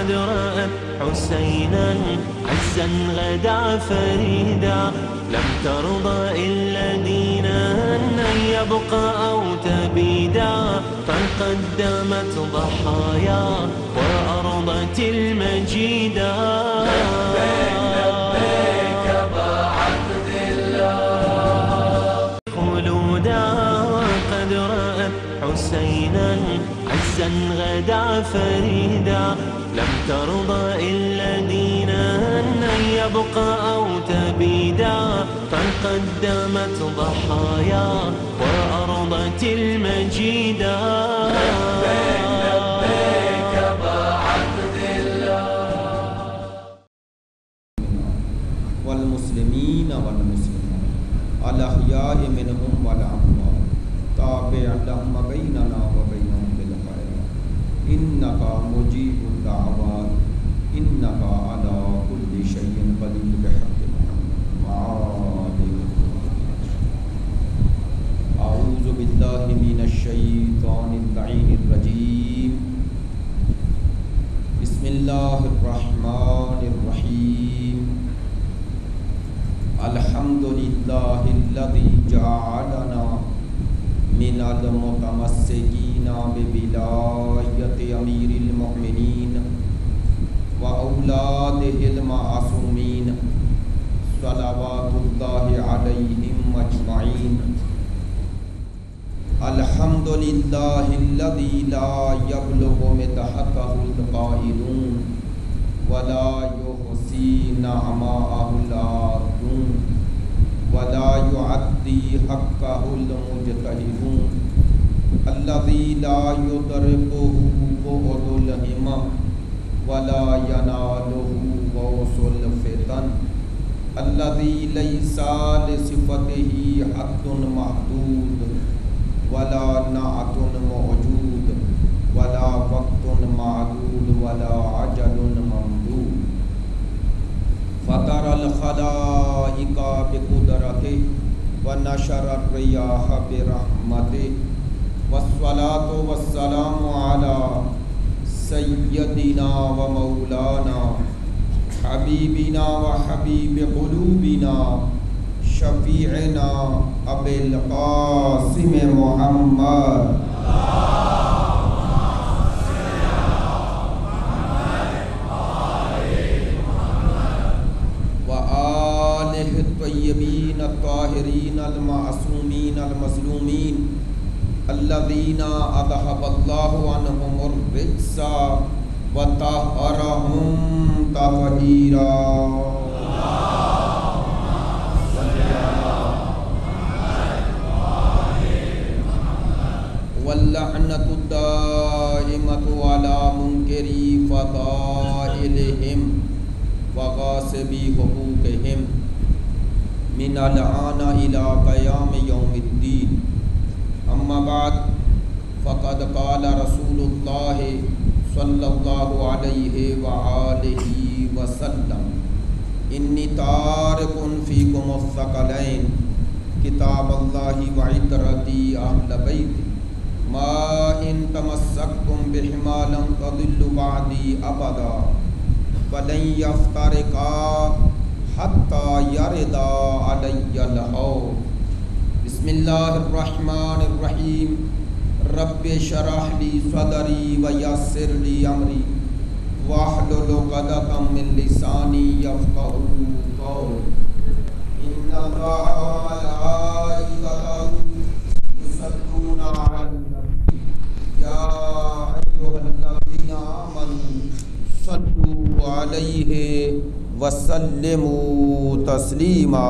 قد رأت حسينا عزا غدا فريدا لم ترضى إلا دينا أن يبقى أو تبيدا فقدمت ضحايا وأرضت المجيدا لبيك أبا عبد الله خلودا قد رأت حسينا عزا غدا فريدا لم ترضى إلا دينا أن يبقى أو تبيدا فقدمت ضحايا وأرضت المجيدا لبيك أبا عبد الله والمسلمين والمسلمات الأحياء منهم والأموات تابع لهم بيننا وبينهم بالخير إنك مجيب الدعوات إنك على كل شيء قدير بحق محمد وآله. أعوذ بالله من الشيطان اللعين الرجيم. بسم الله الرحمن الرحيم. الحمد لله الذي جعلنا من المتمسكين بولاية أمير المؤمنين وأولاده المعصومين صلوات الله عليهم أجمعين. الحمد لله الذي لا يبلغ مدحته القائلون ولا يحصي نعماءه العادون ولا يعدي حقه المجتهدون الذي لا يدركه بعد الهمم ولا يناله غوص الفتن الذي ليس لصفته حد محدود ولا نعت موجود ولا وقت معدود ولا عجل ممدود. فطر الخلائق بقدرته ونشر الرياح برحمته والصلاة والسلام على سيدنا ومولانا حبيبنا وحبيب قلوبنا شفيعنا أبي القاسم محمد وآله الطيبين الطاهرين المعصومين المظلومين الذين أذهب الله عنهم الرجس وطهرهم تطهيرا. واللعنة الدائمة على منكري فضائلهم وغاصبي حقوقهم من الآن إلى قيام يوم الدين. أما بعد فقد قال رسول الله صلى الله عليه وآله وسلم إني تارك فيكم الثقلين كتاب الله وعترتي أهل بيتي ما إن تمسكتم بهما لن تضلوا بعدي أبدا ولن يفترقا حتى يردا علي الحوض. بسم الله الرحمن الرحيم. رب اشرح لي صدري ويسر لي أمري واحلل عقدة من لساني يفقهوا قولي. إن الله وملائكته يصلون على النبي يا أيها الذين آمنوا صلوا عليه وسلموا تسلیما.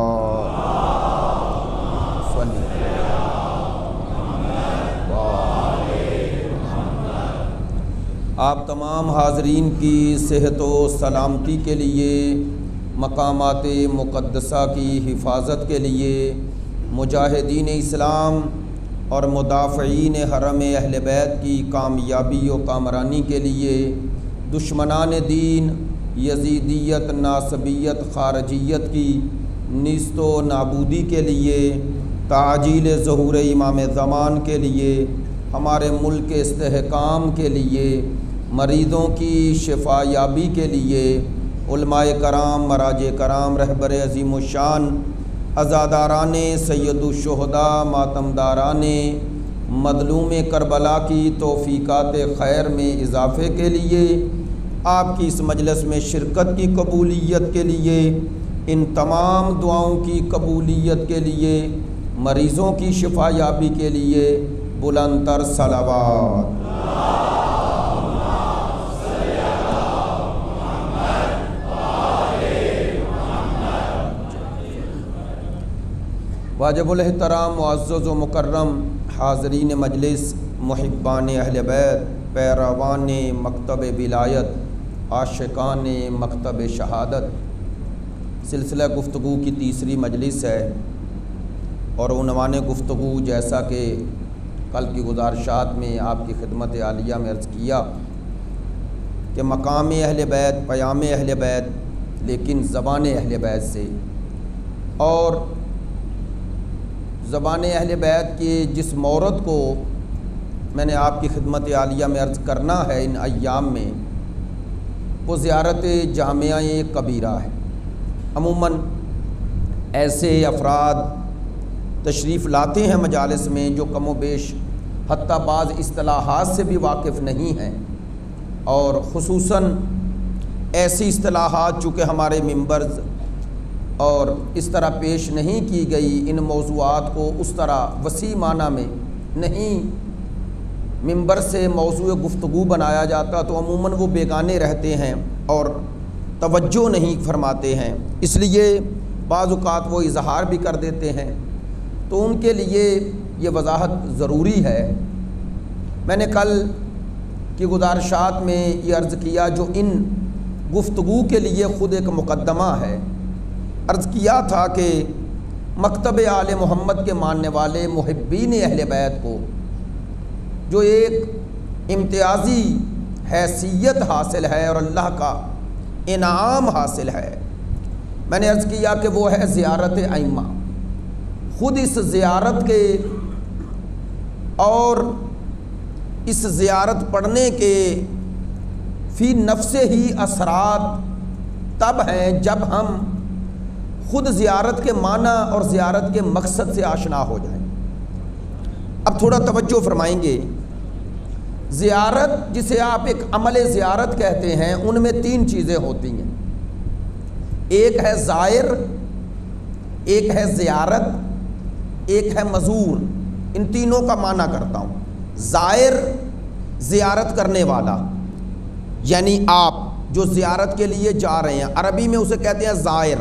آپ تمام حاضرین کی صحت و سلامتی کے لیے، مقامات مقدسہ کی حفاظت کے لیے، مجاہدین اسلام اور مدافعین حرم اہل بیت کی کامیابی و کامرانی کے لیے، دشمنان دین یزیدیت، ناصبیت، خارجیت کی نیست و نابودی کے لیے، تعجیل ظہور امام زمان کے لیے، ہمارے ملک کے استحکام کے لیے، مریضوں کی شفا یابی کے لیے علماء کرام، مراجع کرام، رہبر عظیم الشان، عزاداران سید الشہداء، ماتمداران مظلوم کربلا کی توفیقات خیر میں اضافے کے لیے، آپ کی اس مجلس میں شرکت کی قبولیت کے لیے، ان تمام دعاؤں کی قبولیت کے لیے، مریضوں کی شفا یابی کے لیے بلند تر صلوات۔ واجب الاحترام معزز و مکرم حاضرین مجلس، محبان اہل بیت، پیروان مکتب ولایت، عاشقان مکتب شہادت، سلسلہ گفتگو کی تیسری مجلس ہے، اور عنوان گفتگو جیسا کہ کل کی گزارشات میں آپ کی خدمت عالیہ میں عرض کیا کہ مقام اہل بیت، پیام اہل بیت، لیکن زبان اہل بیت سے، اور زبان اہل بیت کے جس مورد کو میں نے آپ کی خدمت عالیہ میں عرض کرنا ہے ان ایام میں، وہ زیارت جامعہ کبیرہ ہے۔ عموماً ایسے افراد تشریف لاتے ہیں مجالس میں جو کم و بیش حتیٰ بعض اصطلاحات سے بھی واقف نہیں ہیں، اور خصوصاً ایسی اصطلاحات چونکہ ہمارے ممبرز اور اس طرح پیش نہیں کی گئی، ان موضوعات کو اس طرح وسیع معنی میں نہیں ممبر سے موضوع گفتگو بنایا جاتا، تو عموماً وہ بیگانے رہتے ہیں اور توجہ نہیں فرماتے ہیں، اس لیے بعض اوقات وہ اظہار بھی کر دیتے ہیں، تو ان کے لیے یہ وضاحت ضروری ہے۔ میں نے کل کی گزارشات میں یہ عرض کیا، جو ان گفتگو کے لیے خود ایک مقدمہ ہے، عرض کیا تھا کہ مکتب آل محمد کے ماننے والے محبین اہل بیت کو جو ایک امتیازی حیثیت حاصل ہے اور اللہ کا انعام حاصل ہے، میں نے عرض کیا کہ وہ ہے زیارت ائمہ۔ خود اس زیارت کے اور اس زیارت پڑھنے کے فی نفس ہی اثرات تب ہیں جب ہم خود زیارت کے معنی اور زیارت کے مقصد سے آشنا ہو جائیں۔ اب تھوڑا توجہ فرمائیں گے، زیارت جسے آپ ایک عمل زیارت کہتے ہیں، ان میں تین چیزیں ہوتی ہیں، ایک ہے زائر، ایک ہے زیارت، ایک ہے مزور۔ ان تینوں کا معنی کرتا ہوں۔ زائر زیارت کرنے والا، یعنی آپ جو زیارت کے لیے جا رہے ہیں، عربی میں اسے کہتے ہیں زائر۔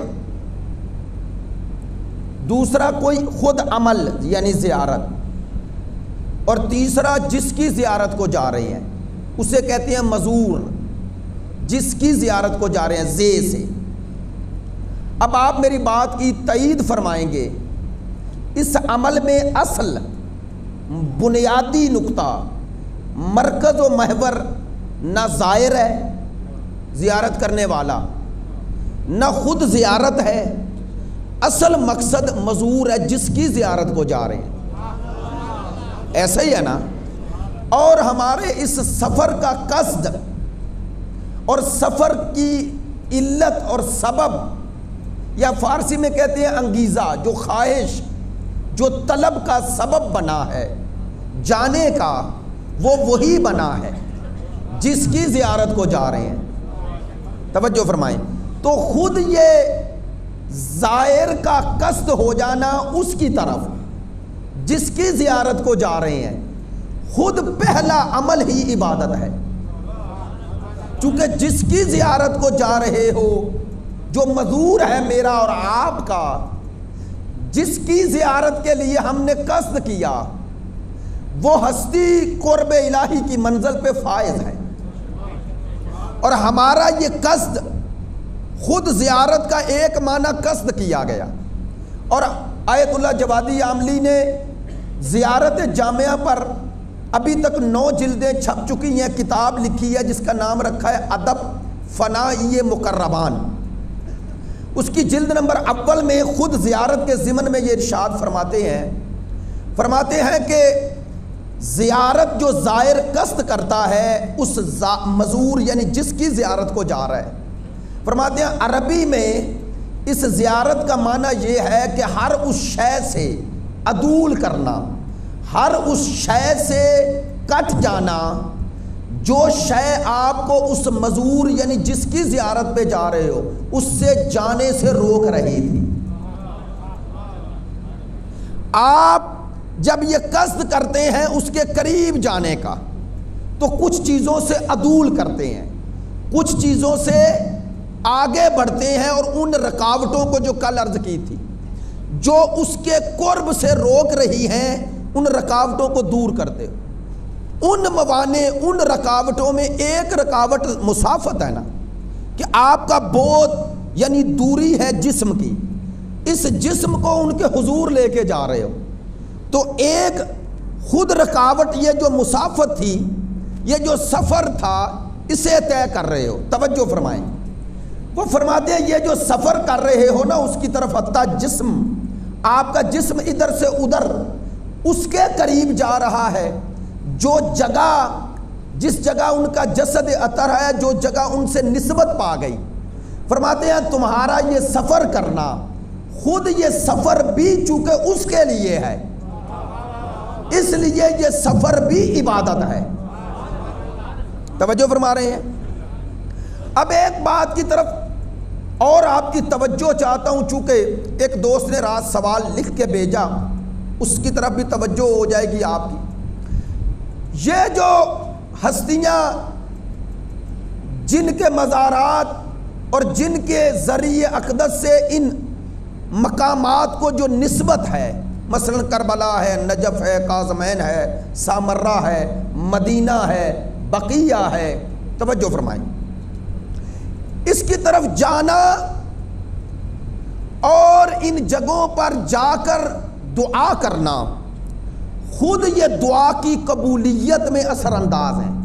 دوسرا کوئی خود عمل یعنی زیارت، اور تیسرا جس کی زیارت کو جا رہے ہیں اسے کہتے ہیں مزور، جس کی زیارت کو جا رہے ہیں، زے سے۔ اب آپ میری بات کی تائید فرمائیں گے، اس عمل میں اصل بنیادی نقطہ، مرکز و محور نہ زائر ہے زیارت کرنے والا، نہ خود زیارت ہے، اصل مقصد مزور ہے جس کی زیارت کو جا رہے ہیں۔ ایسا ہی ہے نا؟ اور ہمارے اس سفر کا قصد اور سفر کی علت اور سبب، یا فارسی میں کہتے ہیں انگیزہ، جو خواہش، جو طلب کا سبب بنا ہے جانے کا، وہ وہی بنا ہے جس کی زیارت کو جا رہے ہیں۔ توجہ فرمائیں، تو خود یہ زائر کا قصد ہو جانا اس کی طرف جس کی زیارت کو جا رہے ہیں، خود پہلا عمل ہی عبادت ہے۔ چونکہ جس کی زیارت کو جا رہے ہو، جو مزور ہے میرا اور آپ کا، جس کی زیارت کے لیے ہم نے قصد کیا، وہ ہستی قرب الہی کی منزل پہ فائز ہے، اور ہمارا یہ قصد خود زیارت کا ایک معنی قصد کیا گیا۔ اور آیت اللہ جوادی عاملی نے زیارت جامعہ پر ابھی تک 9 جلدیں چھپ چکی ہیں، کتاب لکھی ہے جس کا نام رکھا ہے ادب فنائی مقربان۔ اس کی جلد نمبر اول میں خود زیارت کے ضمن میں یہ ارشاد فرماتے ہیں کہ زیارت جو زائر قصد کرتا ہے اس مزور یعنی جس کی زیارت کو جا رہا ہے. فرماتے ہیں عربی میں اس زیارت کا معنی یہ ہے کہ ہر اس شے سے عدول کرنا، ہر اس شے سے کٹ جانا جو شے آپ کو اس مزور یعنی جس کی زیارت پہ جا رہے ہو اس سے جانے سے روک رہی تھی. آپ جب یہ قصد کرتے ہیں اس کے قریب جانے کا تو کچھ چیزوں سے عدول کرتے ہیں، کچھ چیزوں سے آگے بڑھتے ہیں، اور ان رکاوٹوں کو جو کل عرض کی تھی جو اس کے قرب سے روک رہی ہیں ان رکاوٹوں کو دور کرتے ہو. ان موانع، ان رکاوٹوں میں ایک رکاوٹ مسافت ہے نا، کہ آپ کا بعد یعنی دوری ہے جسم کی، اس جسم کو ان کے حضور لے کے جا رہے ہو. تو ایک خود رکاوٹ یہ جو مسافت تھی، یہ جو سفر تھا، اسے طے کر رہے ہو. توجہ فرمائیں. وہ فرماتے ہیں یہ جو سفر کر رہے ہو نا اس کی طرف حتیٰ جسم، آپ کا جسم ادھر سے ادھر اس کے قریب جا رہا ہے. جو جگہ، جس جگہ ان کا جسد اثر ہے، جو جگہ ان سے نسبت پا گئی، فرماتے ہیں تمہارا یہ سفر کرنا، خود یہ سفر بھی چونکہ اس کے لیے ہے، اس لیے یہ سفر بھی عبادت ہے. توجہ فرما رہے ہیں. اب ایک بات کی طرف اور آپ کی توجہ چاہتا ہوں، چونکہ ایک دوست نے رات سوال لکھ کے بھیجا، اس کی طرف بھی توجہ ہو جائے گی آپ کی. یہ جو ہستیاں جن کے مزارات اور جن کے ذریعے اقدس سے ان مقامات کو جو نسبت ہے، مثلا کربلا ہے، نجف ہے، کاظمین ہے، سامرہ ہے، مدینہ ہے، بقیہ ہے، توجہ فرمائیں، اس کی طرف جانا اور ان جگہوں پر جا کر دعا کرنا خود یہ دعا کی قبولیت میں اثر انداز ہے.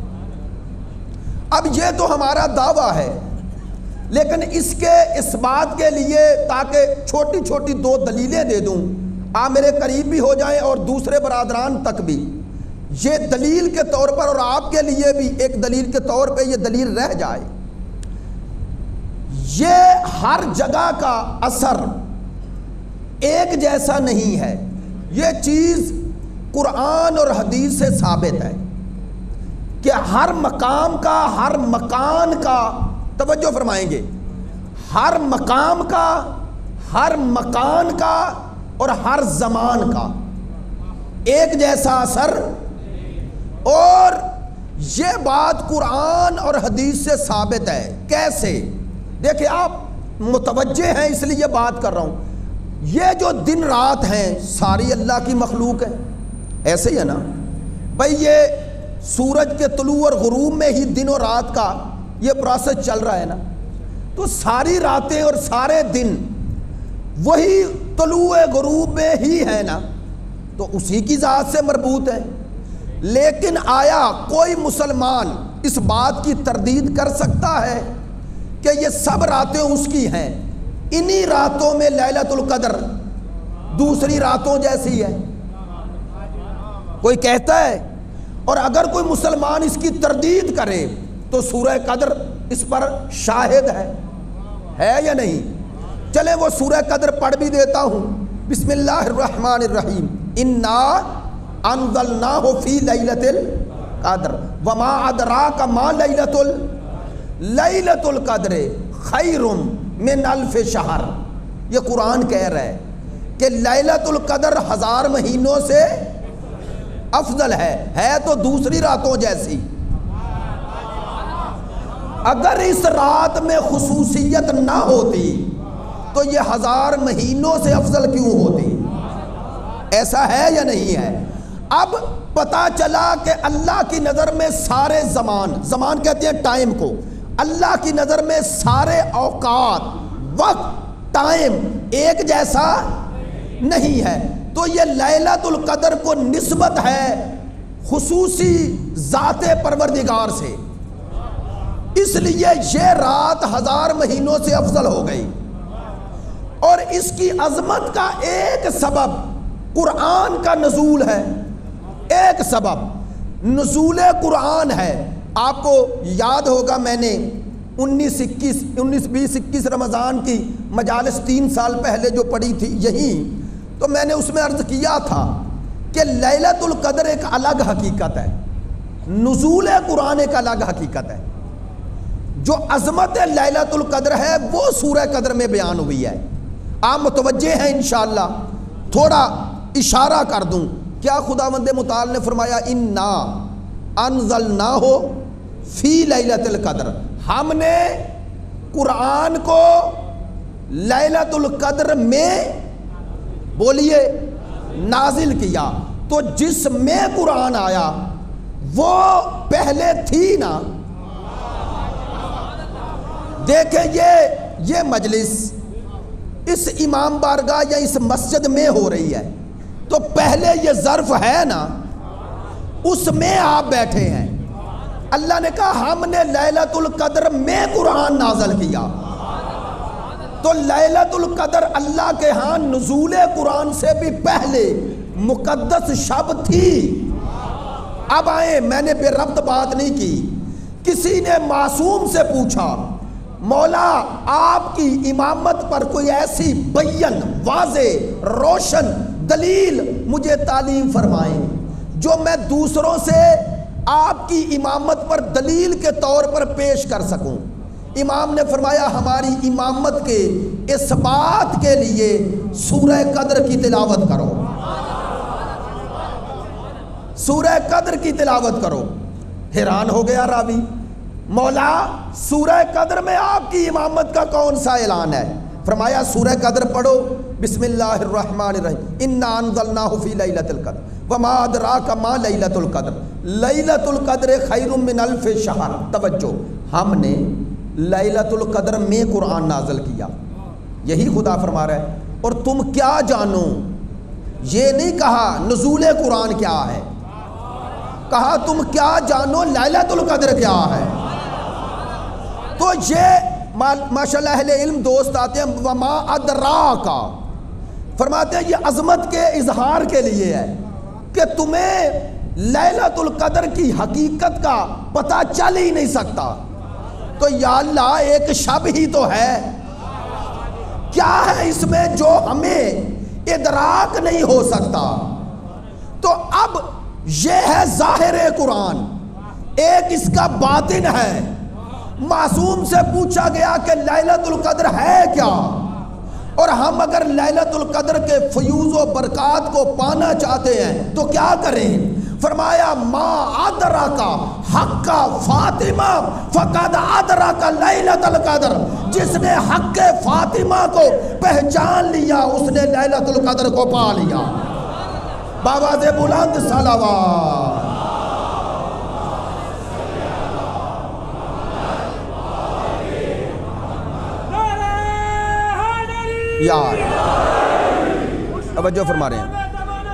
اب یہ تو ہمارا دعویٰ ہے، لیکن اس کے اس بات کے لیے تاکہ چھوٹی چھوٹی دو دلیلیں دے دوں، آپ میرے قریب بھی ہو جائیں اور دوسرے برادران تک بھی یہ دلیل کے طور پر، اور آپ کے لیے بھی ایک دلیل کے طور پہ یہ دلیل رہ جائے. یہ ہر جگہ کا اثر ایک جیسا نہیں ہے. یہ چیز قرآن اور حدیث سے ثابت ہے کہ ہر مقام کا، ہر مکان کا، توجہ فرمائیں گے، ہر مقام کا، ہر مکان کا اور ہر زمان کا ایک جیسا اثر. اور یہ بات قرآن اور حدیث سے ثابت ہے. کیسے؟ دیکھیں آپ متوجہ ہیں اس لیے بات کر رہا ہوں. یہ جو دن رات ہیں ساری اللہ کی مخلوق ہے، ایسے ہی ہے نا بھائی. یہ سورج کے طلوع اور غروب میں ہی دن اور رات کا یہ پروسیس چل رہا ہے نا، تو ساری راتیں اور سارے دن وہی طلوع غروب میں ہی ہے نا، تو اسی کی ذات سے مربوط ہے. لیکن آیا کوئی مسلمان اس بات کی تردید کر سکتا ہے کہ یہ سب راتیں اس کی ہیں؟ انہی راتوں میں لیلۃ القدر دوسری راتوں جیسی ہے، کوئی کہتا ہے؟ اور اگر کوئی مسلمان اس کی تردید کرے تو سورہ قدر اس پر شاہد ہے یا نہیں؟ چلے وہ سورہ قدر پڑھ بھی دیتا ہوں. بسم اللہ الرحمن الرحیم. انا انزلناہ فی لیلۃ القدر وما ادراک ما لیلۃ القدر خیر من الف شہر. یہ قرآن کہہ رہا ہے کہ لیلۃ القدر 1000 مہینوں سے افضل ہے تو دوسری راتوں جیسی. اگر اس رات میں خصوصیت نہ ہوتی تو یہ 1000 مہینوں سے افضل کیوں ہوتی؟ ایسا ہے یا نہیں ہے؟ اب پتا چلا کہ اللہ کی نظر میں سارے زمان کہتے ہیں ٹائم کو، اللہ کی نظر میں سارے اوقات، وقت، ٹائم ایک جیسا نہیں ہے. تو یہ لیلۃ القدر کو نسبت ہے خصوصی ذات پروردگار سے، اس لیے یہ رات 1000 مہینوں سے افضل ہو گئی. اور اس کی عظمت کا ایک سبب قرآن کا نزول ہے، ایک سبب نزول قرآن ہے. آپ کو یاد ہوگا میں نے 19-20-21 رمضان کی مجالس 3 سال پہلے جو پڑھی تھی یہی، تو میں نے اس میں عرض کیا تھا کہ لیلۃ القدر ایک الگ حقیقت ہے، نزول قرآن ایک الگ حقیقت ہے. جو عظمت لیلۃ القدر ہے وہ سورہ قدر میں بیان ہوئی ہے. آپ متوجہ ہیں انشاءاللہ؟ تھوڑا اشارہ کر دوں. کیا خداوند متعال نے فرمایا انا انزلناہ فی لیلۃ القدر، ہم نے قرآن کو لیلۃ القدر میں بولیے نازل کیا. تو جس میں قرآن آیا وہ پہلے تھی نا. دیکھیں یہ مجلس اس امام بارگاہ یا اس مسجد میں ہو رہی ہے، تو پہلے یہ ظرف ہے نا، اس میں آپ بیٹھے ہیں. اللہ نے کہا ہم نے لیلۃ القدر میں قرآن نازل کیا. تو لیلۃ القدر اللہ کے ہاں نزول قرآن سے بھی پہلے مقدس شب تھی. اب آئیں، میں نے بے ربط بات نہیں کی. کسی نے معصوم سے پوچھا مولا آپ کی امامت پر کوئی ایسی بین واضح روشن دلیل مجھے تعلیم فرمائیں جو میں دوسروں سے آپ کی امامت پر دلیل کے طور پر پیش کر سکوں. امام نے فرمایا ہماری امامت کے اس بات کے لیے سورہ قدر کی تلاوت کرو، سورہ قدر کی تلاوت کرو. حیران ہو گیا راوی، مولا سورہ قدر میں آپ کی امامت کا کون سا اعلان ہے؟ فرمایا سورہ قدر پڑھو، بسم اللہ الرحمن الرحیم، انا انزلناہ فی لیلۃ القدر وما ادراک ما لیلۃ القدر لیلۃ القدر خیر من الف شہر. توجہ، ہم نے لیلۃ القدر میں قرآن نازل کیا، یہی خدا فرما رہا ہے. اور تم کیا جانو، یہ نہیں کہا نزول قرآن کیا ہے، کہا تم کیا جانو لیلۃ القدر کیا ہے. تو یہ ماشاءاللہ اہل علم دوست آتے ہیں، وما ادراکا فرماتے ہیں یہ عظمت کے اظہار کے لیے ہے کہ تمہیں لیلۃ القدر کی حقیقت کا پتہ چل ہی نہیں سکتا. تو یا اللہ ایک شب ہی تو ہے، کیا ہے اس میں جو ہمیں ادراک نہیں ہو سکتا؟ تو اب یہ ہے ظاہر قرآن، ایک اس کا باطن ہے. معصوم سے پوچھا گیا کہ لیلۃ القدر ہے کیا، اور ہم اگر لیلۃ القدر کے فیوز و برکات کو پانا چاہتے ہیں تو کیا کریں؟ فرمایا ما ادراکا حق فاطمہ فقد ادراک لیلۃ القدر، جس نے حق فاطمہ کو پہچان لیا اس نے لیلۃ القدر کو پا لیا. بابا سے بلند صلوات. یار توجہ فرما رہے ہیں.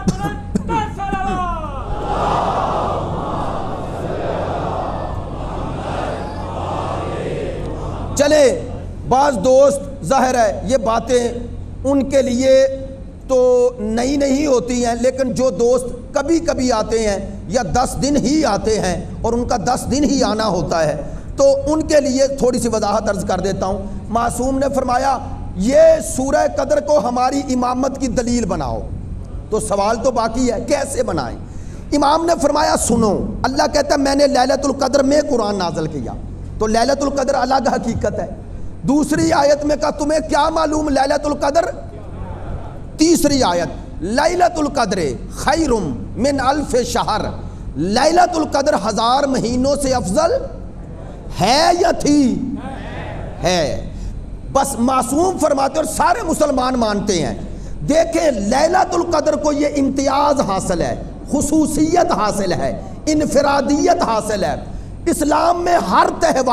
چلے بعض دوست ظاہر ہے یہ باتیں ان کے لیے تو نئی نہیں ہوتی ہیں، لیکن جو دوست کبھی کبھی آتے ہیں یا 10 دن ہی آتے ہیں اور ان کا 10 دن ہی آنا ہوتا ہے تو ان کے لیے تھوڑی سی وضاحت عرض کر دیتا ہوں. معصوم نے فرمایا یہ سورہ قدر کو ہماری امامت کی دلیل بناؤ. تو سوال تو باقی ہے کیسے بنائیں؟ امام نے فرمایا سنو، اللہ کہتا ہے میں نے لیلۃ القدر میں قرآن نازل کیا. تو لیلۃ القدر الگ حقیقت ہے. دوسری آیت میں کہا تمہیں کیا معلوم لیلۃ القدر؟ تیسری آیت لیلۃ القدر خیر من الف شہر، لیلۃ القدر 1000 مہینوں سے افضل ہے یا تھی؟ ہے. بس معصوم فرماتے اور سارے مسلمان مانتے ہیں. دیکھیں لیلۃ القدر کو یہ امتیاز حاصل ہے، خصوصیت حاصل ہے، انفرادیت حاصل ہے. اسلام میں ہر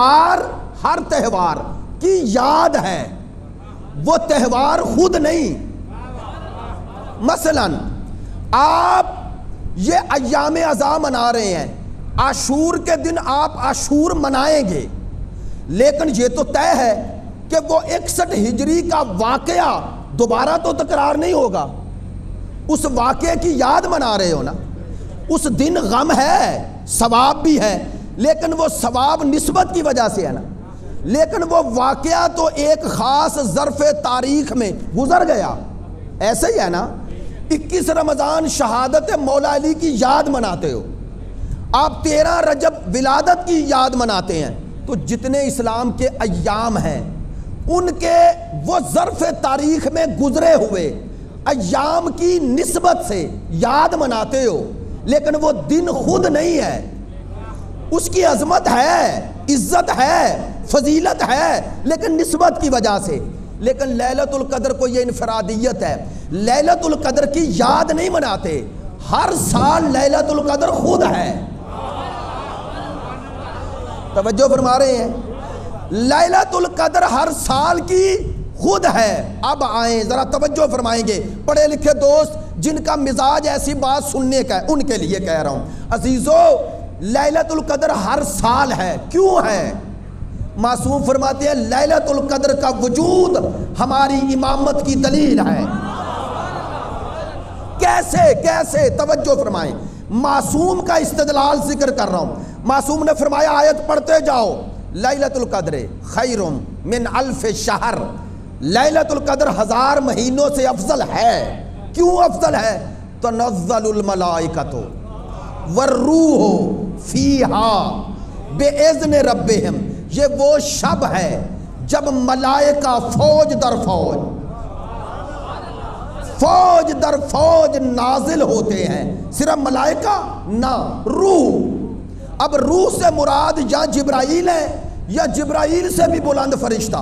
تہوار کی یاد ہے، وہ تہوار خود نہیں. مثلا آپ یہ ایام عزا منا رہے ہیں، عاشور کے دن آپ عاشور منائیں گے، لیکن یہ تو طے ہے کہ وہ 61 ہجری کا واقعہ دوبارہ تو تکرار نہیں ہوگا. اس واقعے کی یاد منا رہے ہو نا. اس دن غم ہے، ثواب بھی ہے، لیکن وہ ثواب نسبت کی وجہ سے ہے نا، لیکن وہ واقعہ تو ایک خاص ظرف تاریخ میں گزر گیا. ایسے ہی ہے نا، 21 رمضان شہادت مولا علی کی یاد مناتے ہو، آپ 13 رجب ولادت کی یاد مناتے ہیں، تو جتنے اسلام کے ایام ہیں ان کے وہ ظرف تاریخ میں گزرے ہوئے ایام کی نسبت سے یاد مناتے ہو، لیکن وہ دن خود نہیں ہے، اس کی عظمت ہے، عزت ہے، فضیلت ہے، لیکن نسبت کی وجہ سے. لیکن لیلۃ القدر کو یہ انفرادیت ہے، لیلۃ القدر کی یاد نہیں مناتے، ہر سال لیلۃ القدر خود ہے. توجہ فرما رہے ہیں؟ لیلۃ القدر ہر سال کی خود ہے. اب آئیں ذرا توجہ فرمائیں گے پڑھے لکھے دوست جن کا مزاج ایسی بات سننے کا ہے، ان کے لیے کہہ رہا ہوں. عزیزو، لیلۃ القدر ہر سال ہے. کیوں ہے؟ معصوم فرماتے ہیں لیلۃ القدر کا وجود ہماری امامت کی دلیل ہے. کیسے توجہ فرمائیں. معصوم کا استدلال ذکر کر رہا ہوں. معصوم نے فرمایا آیت پڑھتے جاؤ، لیلۃ القدر خیر من الف شہر، لیلۃ القدر 1000 مہینوں سے افضل ہے. کیوں افضل ہے؟ تنزل الملائکۃ والروح فیہا باذن ربہم، یہ وہ شب ہے جب ملائکہ فوج در فوج نازل ہوتے ہیں. صرف ملائکہ نہ، روح. اب روح سے مراد یا جبرائیل ہے یا جبرائیل سے بھی بلند فرشتہ.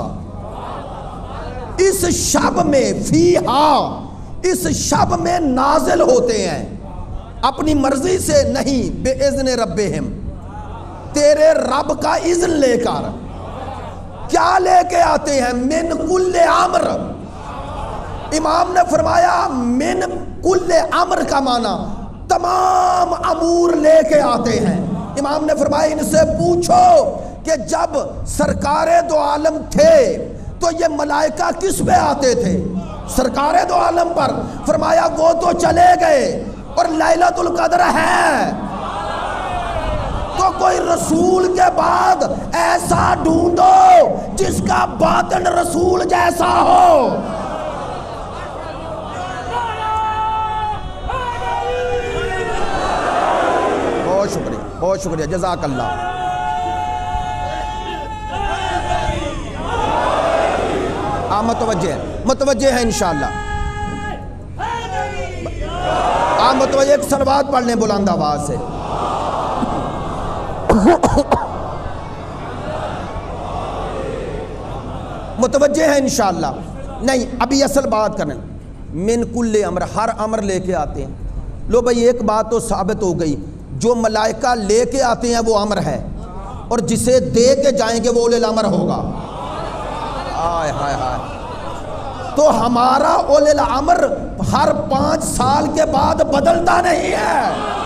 اس شب میں فیہا، اس شب میں نازل ہوتے ہیں، اپنی مرضی سے نہیں، بے اذن ربہم، تیرے رب کا اذن لے کر. کیا لے کے آتے ہیں؟ من کل امر. امام نے فرمایا من کل امر کا معنی تمام امور لے کے آتے ہیں. امام نے فرمایا ان سے پوچھو کہ جب سرکار دو عالم تھے تو یہ ملائکہ کس پہ آتے تھے؟ سرکار دو عالم پر. فرمایا وہ تو چلے گئے اور لیلۃ القدر ہے، تو کوئی رسول کے بعد ایسا ڈھونڈو جس کا باطن رسول جیسا ہو. بہت شکریہ، جزاک اللہ. متوجہ ہے انشاءاللہ. آپ متوجہ، ایک صلوات پڑھ لیں بلند آواز سے. متوجہ ہے انشاءاللہ. نہیں، ابھی اصل بات کریں. من کل امر، ہر امر لے کے آتے ہیں. لو بھائی ایک بات تو ثابت ہو گئی، جو ملائکہ لے کے آتے ہیں وہ امر ہے، اور جسے دے کے جائیں گے وہ اولی الامر ہوگا. ہائے ہائے ہائے. تو ہمارا اولی الامر ہر 5 سال کے بعد بدلتا نہیں ہے.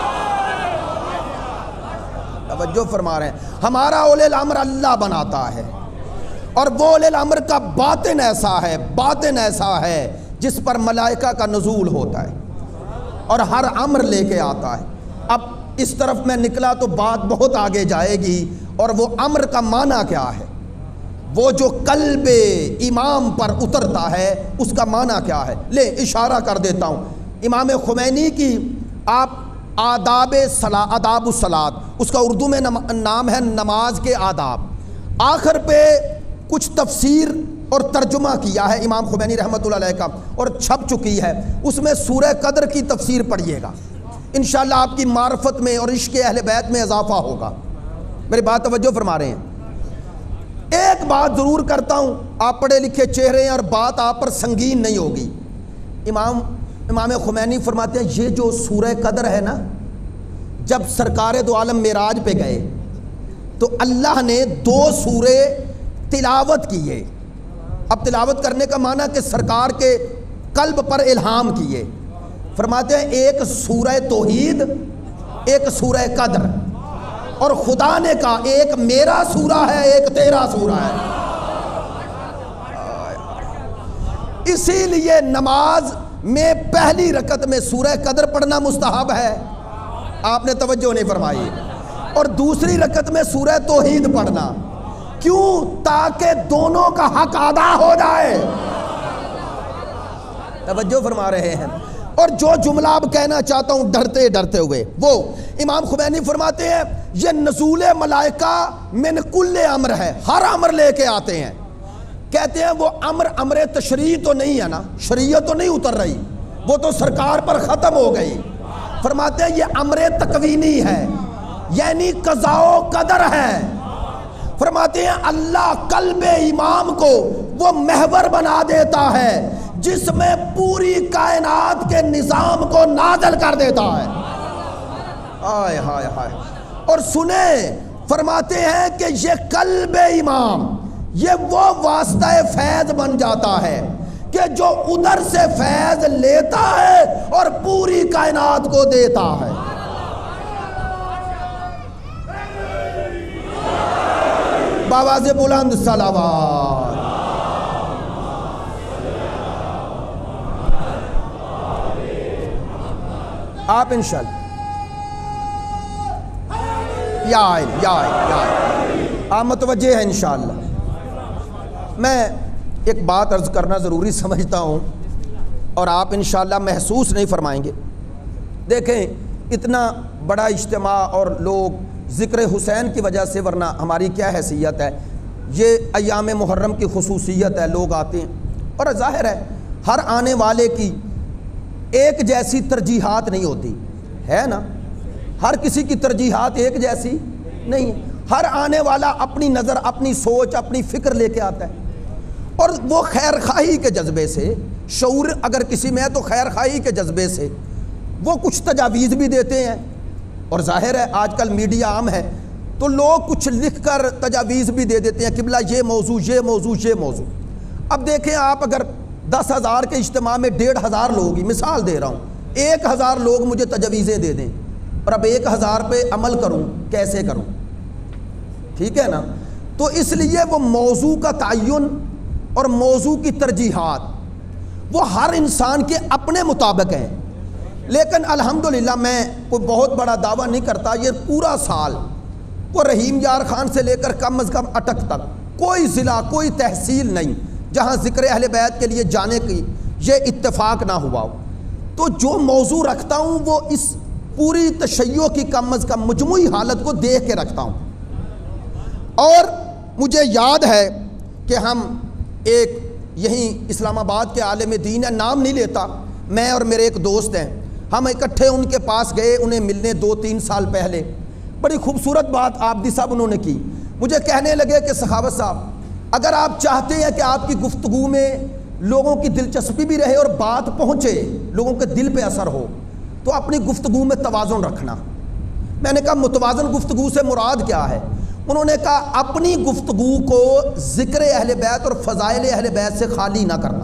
توجہ فرما رہے ہیں. ہمارا اولی الامر اللہ بناتا ہے، اور وہ اولی الامر کا باطن ایسا ہے جس پر ملائکہ کا نزول ہوتا ہے اور ہر امر لے کے آتا ہے. اب اس طرف میں نکلا تو بات بہت آگے جائے گی. اور وہ امر کا معنی کیا ہے؟ وہ جو قلب امام پر اترتا ہے اس کا معنی کیا ہے؟ لے اشارہ کر دیتا ہوں. امام خمینی کی آپ آداب الصلاۃ، اس کا اردو میں نام ہے نماز کے آداب. آخر پہ کچھ تفسیر اور ترجمہ کیا ہے امام خمینی رحمۃ اللہ علیہ کا، اور چھپ چکی ہے. اس میں سورہ قدر کی تفسیر پڑھیے گا، انشاءاللہ آپ کی معرفت میں اور عشق اہل بیت میں اضافہ ہوگا. میری بات توجہ فرما رہے ہیں. ایک بات ضرور کرتا ہوں، آپ پڑھے لکھے چہرے ہیں اور بات آپ پر سنگین نہیں ہوگی. امام خمینی فرماتے ہیں یہ جو سورہ قدر ہے نا، جب سرکار دو عالم معراج پہ گئے تو اللہ نے 2 سورے تلاوت کیے. اب تلاوت کرنے کا معنی کہ سرکار کے قلب پر الہام کیے. فرماتے ہیں ایک سورہ توحید، ایک سورہ قدر، اور خدا نے کہا ایک میرا سورہ ہے ایک تیرا سورہ ہے. اسی لیے نماز میں پہلی رکعت میں سورہ قدر پڑھنا مستحب ہے، آپ نے توجہ نہیں فرمائی. اور دوسری رکعت میں سورہ توحید پڑھنا. کیوں؟ تاکہ دونوں کا حق ادا ہو جائے. توجہ فرما رہے ہیں. اور جو جملہ اب کہنا چاہتا ہوں ڈرتے ڈرتے ہوئے، وہ امام خمینی فرماتے ہیں یہ نزول ملائکہ من کل امر ہے، ہر امر لے کے آتے ہیں. کہتے ہیں وہ امر تشریع تو نہیں ہے نا، شریعت تو نہیں اتر رہی، وہ تو سرکار پر ختم ہو گئی. فرماتے ہیں یہ امر تکوینی ہے، یعنی قضاء و قدر ہے. فرماتے ہیں اللہ قلب امام کو وہ محور بنا دیتا ہے جس میں پوری کائنات کے نظام کو نازل کر دیتا ہے. آئے ہائے ہائے. اور سنیں، فرماتے ہیں کہ یہ قلب امام یہ وہ واسطہ فیض بن جاتا ہے کہ جو ادھر سے فیض لیتا ہے اور پوری کائنات کو دیتا ہے. بآواز بلند صلوات. آپ انشاءاللہ یا آپ متوجہ ہیں انشاءاللہ. میں ایک بات عرض کرنا ضروری سمجھتا ہوں اور آپ انشاءاللہ محسوس نہیں فرمائیں گے. دیکھیں اتنا بڑا اجتماع اور لوگ ذکر حسین کی وجہ سے، ورنہ ہماری کیا حیثیت ہے، یہ ایام محرم کی خصوصیت ہے، لوگ آتے ہیں. اور ظاہر ہے ہر آنے والے کی ایک جیسی ترجیحات نہیں ہوتی ہے نا، ہر کسی کی ترجیحات ایک جیسی نہیں. ہر آنے والا اپنی نظر، اپنی سوچ، اپنی فکر لے کے آتا ہے. اور وہ خیر خواہی کے جذبے سے، شعور اگر کسی میں ہے تو خیر خواہی کے جذبے سے وہ کچھ تجاویز بھی دیتے ہیں. اور ظاہر ہے آج کل میڈیا عام ہے تو لوگ کچھ لکھ کر تجاویز بھی دے دیتے ہیں، قبلہ یہ موضوع یہ موضوع یہ موضوع. اب دیکھیں آپ اگر 10,000 کے اجتماع میں 1,500 لوگ ہی، مثال دے رہا ہوں، 1,000 لوگ مجھے تجاویزیں دے دیں اور اب 1,000 پہ عمل کروں، کیسے کروں؟ ٹھیک ہے نا. تو اس لیے وہ موضوع کا تعین اور موضوع کی ترجیحات وہ ہر انسان کے اپنے مطابق ہیں. لیکن الحمدللہ میں کوئی بہت بڑا دعویٰ نہیں کرتا، یہ پورا سال وہ رحیم یار خان سے لے کر کم از کم اٹک تک کوئی ضلع، کوئی تحصیل نہیں جہاں ذکر اہل بیت کے لیے جانے کی یہ اتفاق نہ ہوا ہو. تو جو موضوع رکھتا ہوں وہ اس پوری تشیع کی کم از کم مجموعی حالت کو دیکھ کے رکھتا ہوں. اور مجھے یاد ہے کہ ہم ایک یہیں اسلام آباد کے عالم دین ہے، نام نہیں لیتا، میں اور میرے ایک دوست ہیں، ہم اکٹھے ان کے پاس گئے انہیں ملنے 2-3 سال پہلے. بڑی خوبصورت بات عابدی صاحب انہوں نے کی. مجھے کہنے لگے کہ سخاوت صاحب اگر آپ چاہتے ہیں کہ آپ کی گفتگو میں لوگوں کی دلچسپی بھی رہے اور بات پہنچے، لوگوں کے دل پہ اثر ہو، تو اپنی گفتگو میں توازن رکھنا. میں نے کہا متوازن گفتگو سے مراد کیا ہے؟ انہوں نے کہا اپنی گفتگو کو ذکر اہل بیت اور فضائل اہل بیت سے خالی نہ کرنا.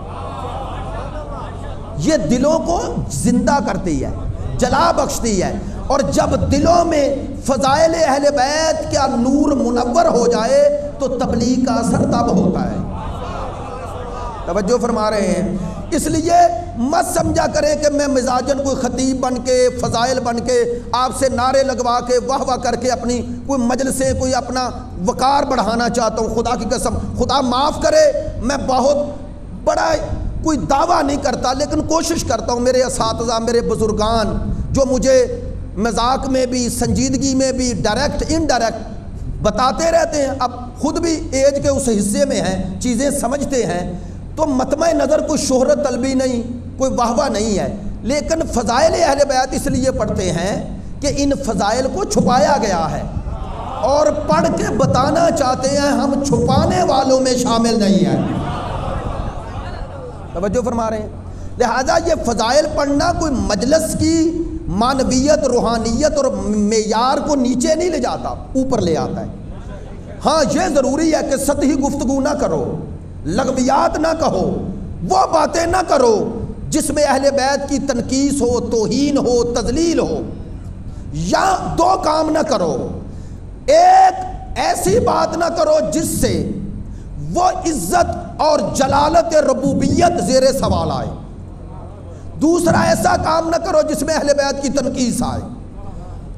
یہ دلوں کو زندہ کرتی ہے، جلا بخشتی ہے. اور جب دلوں میں فضائل اہل بیت کا نور منور ہو جائے تو تبلیغ کا اثر تب ہوتا ہے. توجہ فرما رہے ہیں. اس لیے مت سمجھا کریں کہ میں مزاجن کوئی خطیب بن کے، فضائل بن کے آپ سے نعرے لگوا کے واہ واہ کر کے اپنی کوئی مجلسیں، کوئی اپنا وقار بڑھانا چاہتا ہوں. خدا کی قسم، خدا معاف کرے، میں بہت بڑا کوئی دعویٰ نہیں کرتا لیکن کوشش کرتا ہوں. میرے اساتذہ، میرے بزرگان جو مجھے مذاق میں بھی، سنجیدگی میں بھی، ڈائریکٹ انڈائریکٹ بتاتے رہتے ہیں، اب خود بھی ایج کے اس حصے میں ہیں، چیزیں سمجھتے ہیں، تو مطمع نظر کوئی شہرت طلبی نہیں، کوئی واہ واہ نہیں ہے. لیکن فضائل اہل بیت اس لیے پڑھتے ہیں کہ ان فضائل کو چھپایا گیا ہے اور پڑھ کے بتانا چاہتے ہیں ہم چھپانے والوں میں شامل نہیں ہیں. توجہ فرما رہے ہیں. لہذا یہ فضائل پڑھنا کوئی مجلس کی معنویت، روحانیت اور معیار کو نیچے نہیں لے جاتا، اوپر لے آتا ہے. ہاں یہ ضروری ہے کہ سطحی گفتگو نہ کرو، لغویات نہ کہو، وہ باتیں نہ کرو جس میں اہل بیت کی تنقیص ہو، توہین ہو، تذلیل ہو. یا دو کام نہ کرو، ایک ایسی بات نہ کرو جس سے وہ عزت اور جلالت ربوبیت زیر سوال آئے. دوسرا ایسا کام نہ کرو جس میں اہل بیت کی تنقیص آئے.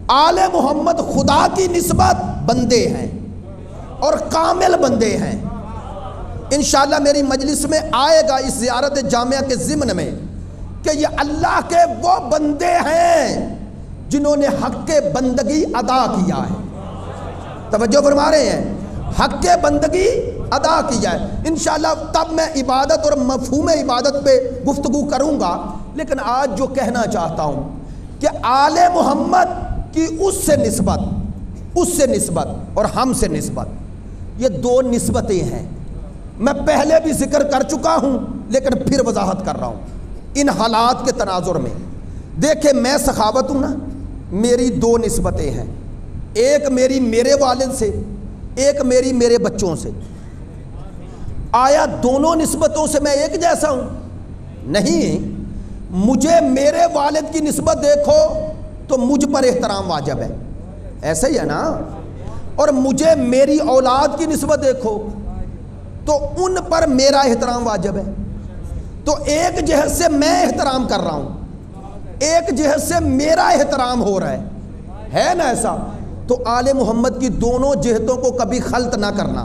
آل محمد خدا کی نسبت بندے ہیں اور کامل بندے ہیں. انشاءاللہ میری مجلس میں آئے گا اس زیارت جامعہ کے ضمن میں کہ یہ اللہ کے وہ بندے ہیں جنہوں نے حق بندگی ادا کیا ہے. توجہ فرما رہے ہیں؟ حق بندگی ادا کیا ہے. انشاءاللہ تب میں عبادت اور مفہوم عبادت پہ گفتگو کروں گا، لیکن آج جو کہنا چاہتا ہوں کہ آل محمد کی اس سے نسبت اور ہم سے نسبت، یہ دو نسبتیں ہیں. میں پہلے بھی ذکر کر چکا ہوں لیکن پھر وضاحت کر رہا ہوں ان حالات کے تناظر میں. دیکھیں میں سخاوت ہوں نا، میری دو نسبتیں ہیں، ایک میری میرے والد سے، ایک میری میرے بچوں سے. آیا دونوں نسبتوں سے میں ایک جیسا ہوں؟ نہیں. مجھے میرے والد کی نسبت دیکھو تو مجھ پر احترام واجب ہے، ایسا ہی ہے نا. اور مجھے میری اولاد کی نسبت دیکھو تو ان پر میرا احترام واجب ہے. تو ایک جہت سے میں احترام کر رہا ہوں، ایک جہت سے میرا احترام ہو رہا ہے نا ایسا. تو آل محمد کی دونوں جہتوں کو کبھی خلط نہ کرنا.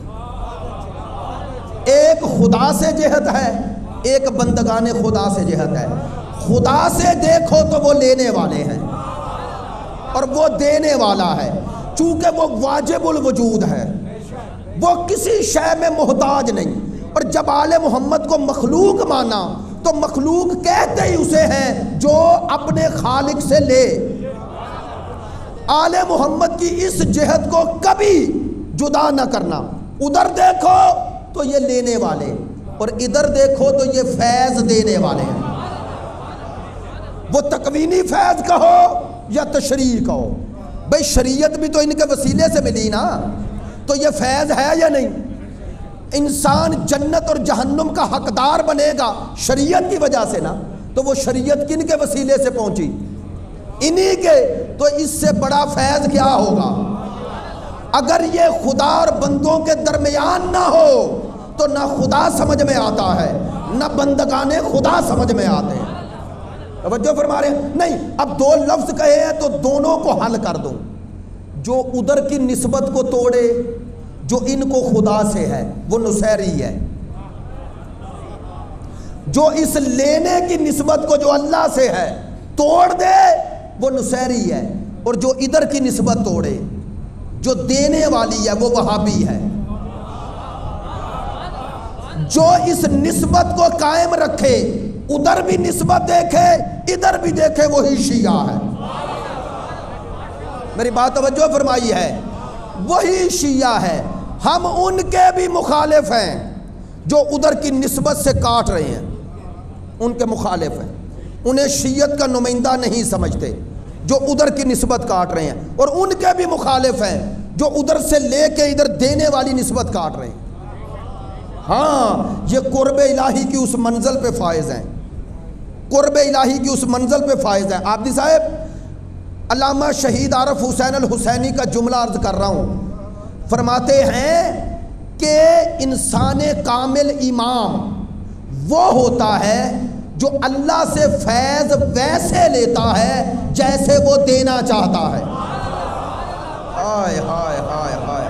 ایک خدا سے جہت ہے، ایک بندگان خدا سے جہت ہے. خدا سے دیکھو تو وہ لینے والے ہیں اور وہ دینے والا ہے، چونکہ وہ واجب الوجود ہے، وہ کسی شے میں محتاج نہیں. اور جب آل محمد کو مخلوق مانا تو مخلوق کہتے ہی اسے ہیں جو اپنے خالق سے لے. آل محمد کی اس جہت کو کبھی جدا نہ کرنا. ادھر دیکھو تو یہ لینے والے اور ادھر دیکھو تو یہ فیض دینے والے ہیں. وہ تکوینی فیض کہو یا تشریع کہو، بھئی شریعت بھی تو ان کے وسیلے سے ملی نا، تو یہ فیض ہے یا نہیں؟ انسان جنت اور جہنم کا حقدار بنے گا شریعت کی وجہ سے نا. تو وہ شریعت کن کے وسیلے سے پہنچی؟ انہی کے. تو اس سے بڑا فیض کیا ہوگا؟ اگر یہ خدا اور بندوں کے درمیان نہ ہو تو نہ خدا سمجھ میں آتا ہے نہ بندگان خدا سمجھ میں آتے ہیں. توجہ فرما رہے ہیں؟ نہیں. اب دو لفظ کہے ہیں تو دونوں کو حل کر دوں. جو ادھر کی نسبت کو توڑے جو ان کو خدا سے ہے وہ نصیری ہے. جو اس لینے کی نسبت کو جو اللہ سے ہے توڑ دے وہ نصیری ہے. اور جو ادھر کی نسبت توڑے جو دینے والی ہے وہ وہابی ہے. جو اس نسبت کو قائم رکھے ادھر بھی نسبت دیکھے ادھر بھی دیکھے وہی شیعہ ہے. میری بات توجہ فرمائی ہے؟ وہی شیعہ ہے. ہم ان کے بھی مخالف ہیں جو ادھر کی نسبت سے کاٹ رہے ہیں، ان کے مخالف ہیں. انہیں شیعت کا نمائندہ نہیں سمجھتے جو ادھر کی نسبت کاٹ رہے ہیں. اور ان کے بھی مخالف ہیں جو ادھر سے لے کے ادھر دینے والی نسبت کاٹ رہے ہیں. ہاں یہ قرب الہی کی اس منزل پہ فائز ہیں، قرب الہی کی اس منزل پہ فائز ہیں. عابدی صاحب علامہ شہید عارف حسین الحسینی کا جملہ عرض کر رہا ہوں. فرماتے ہیں کہ انسان کامل امام وہ ہوتا ہے جو اللہ سے فیض ویسے لیتا ہے جیسے وہ دینا چاہتا ہے. ہائے ہائے ہائے ہائے.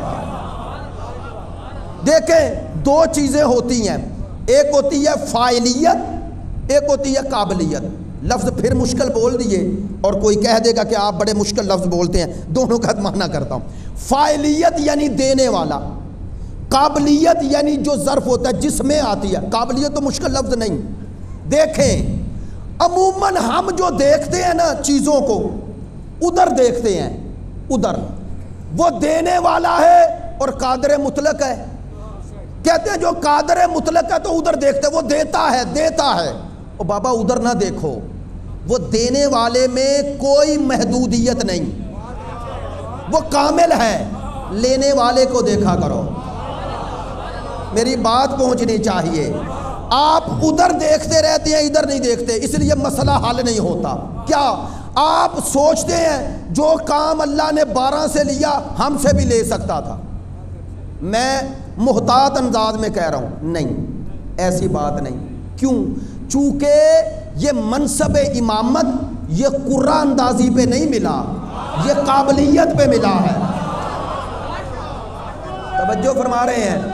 دیکھیں دو چیزیں ہوتی ہیں، ایک ہوتی ہے فاعلیت، ایک ہوتی ہے قابلیت. لفظ پھر مشکل بول دیے اور کوئی کہہ دے گا کہ آپ بڑے مشکل لفظ بولتے ہیں، دونوں کا معنی کرتا ہوں. فاعلیت یعنی دینے والا، قابلیت یعنی جو ظرف ہوتا ہے جس میں آتی ہے. قابلیت تو مشکل لفظ نہیں. دیکھیں عموماً ہم جو دیکھتے ہیں نا چیزوں کو ادھر دیکھتے ہیں، ادھر وہ دینے والا ہے اور قادر مطلق ہے. کہتے ہیں جو قادر مطلق ہے تو ادھر دیکھتے ہیں، وہ دیتا ہے. او بابا ادھر نہ دیکھو، وہ دینے والے میں کوئی محدودیت نہیں، وہ کامل ہے. لینے والے کو دیکھا کرو. میری بات پہنچنی چاہیے. آپ ادھر دیکھتے رہتے ہیں ادھر نہیں دیکھتے، اس لیے مسئلہ حل نہیں ہوتا. کیا آپ سوچتے ہیں جو کام اللہ نے 12 سے لیا ہم سے بھی لے سکتا تھا؟ میں محتاط انداز میں کہہ رہا ہوں نہیں، ایسی بات نہیں. کیوں؟ چونکہ یہ منصب امامت یہ قرہ اندازی پہ نہیں ملا، یہ قابلیت پہ ملا ہے. توجہ فرما رہے ہیں؟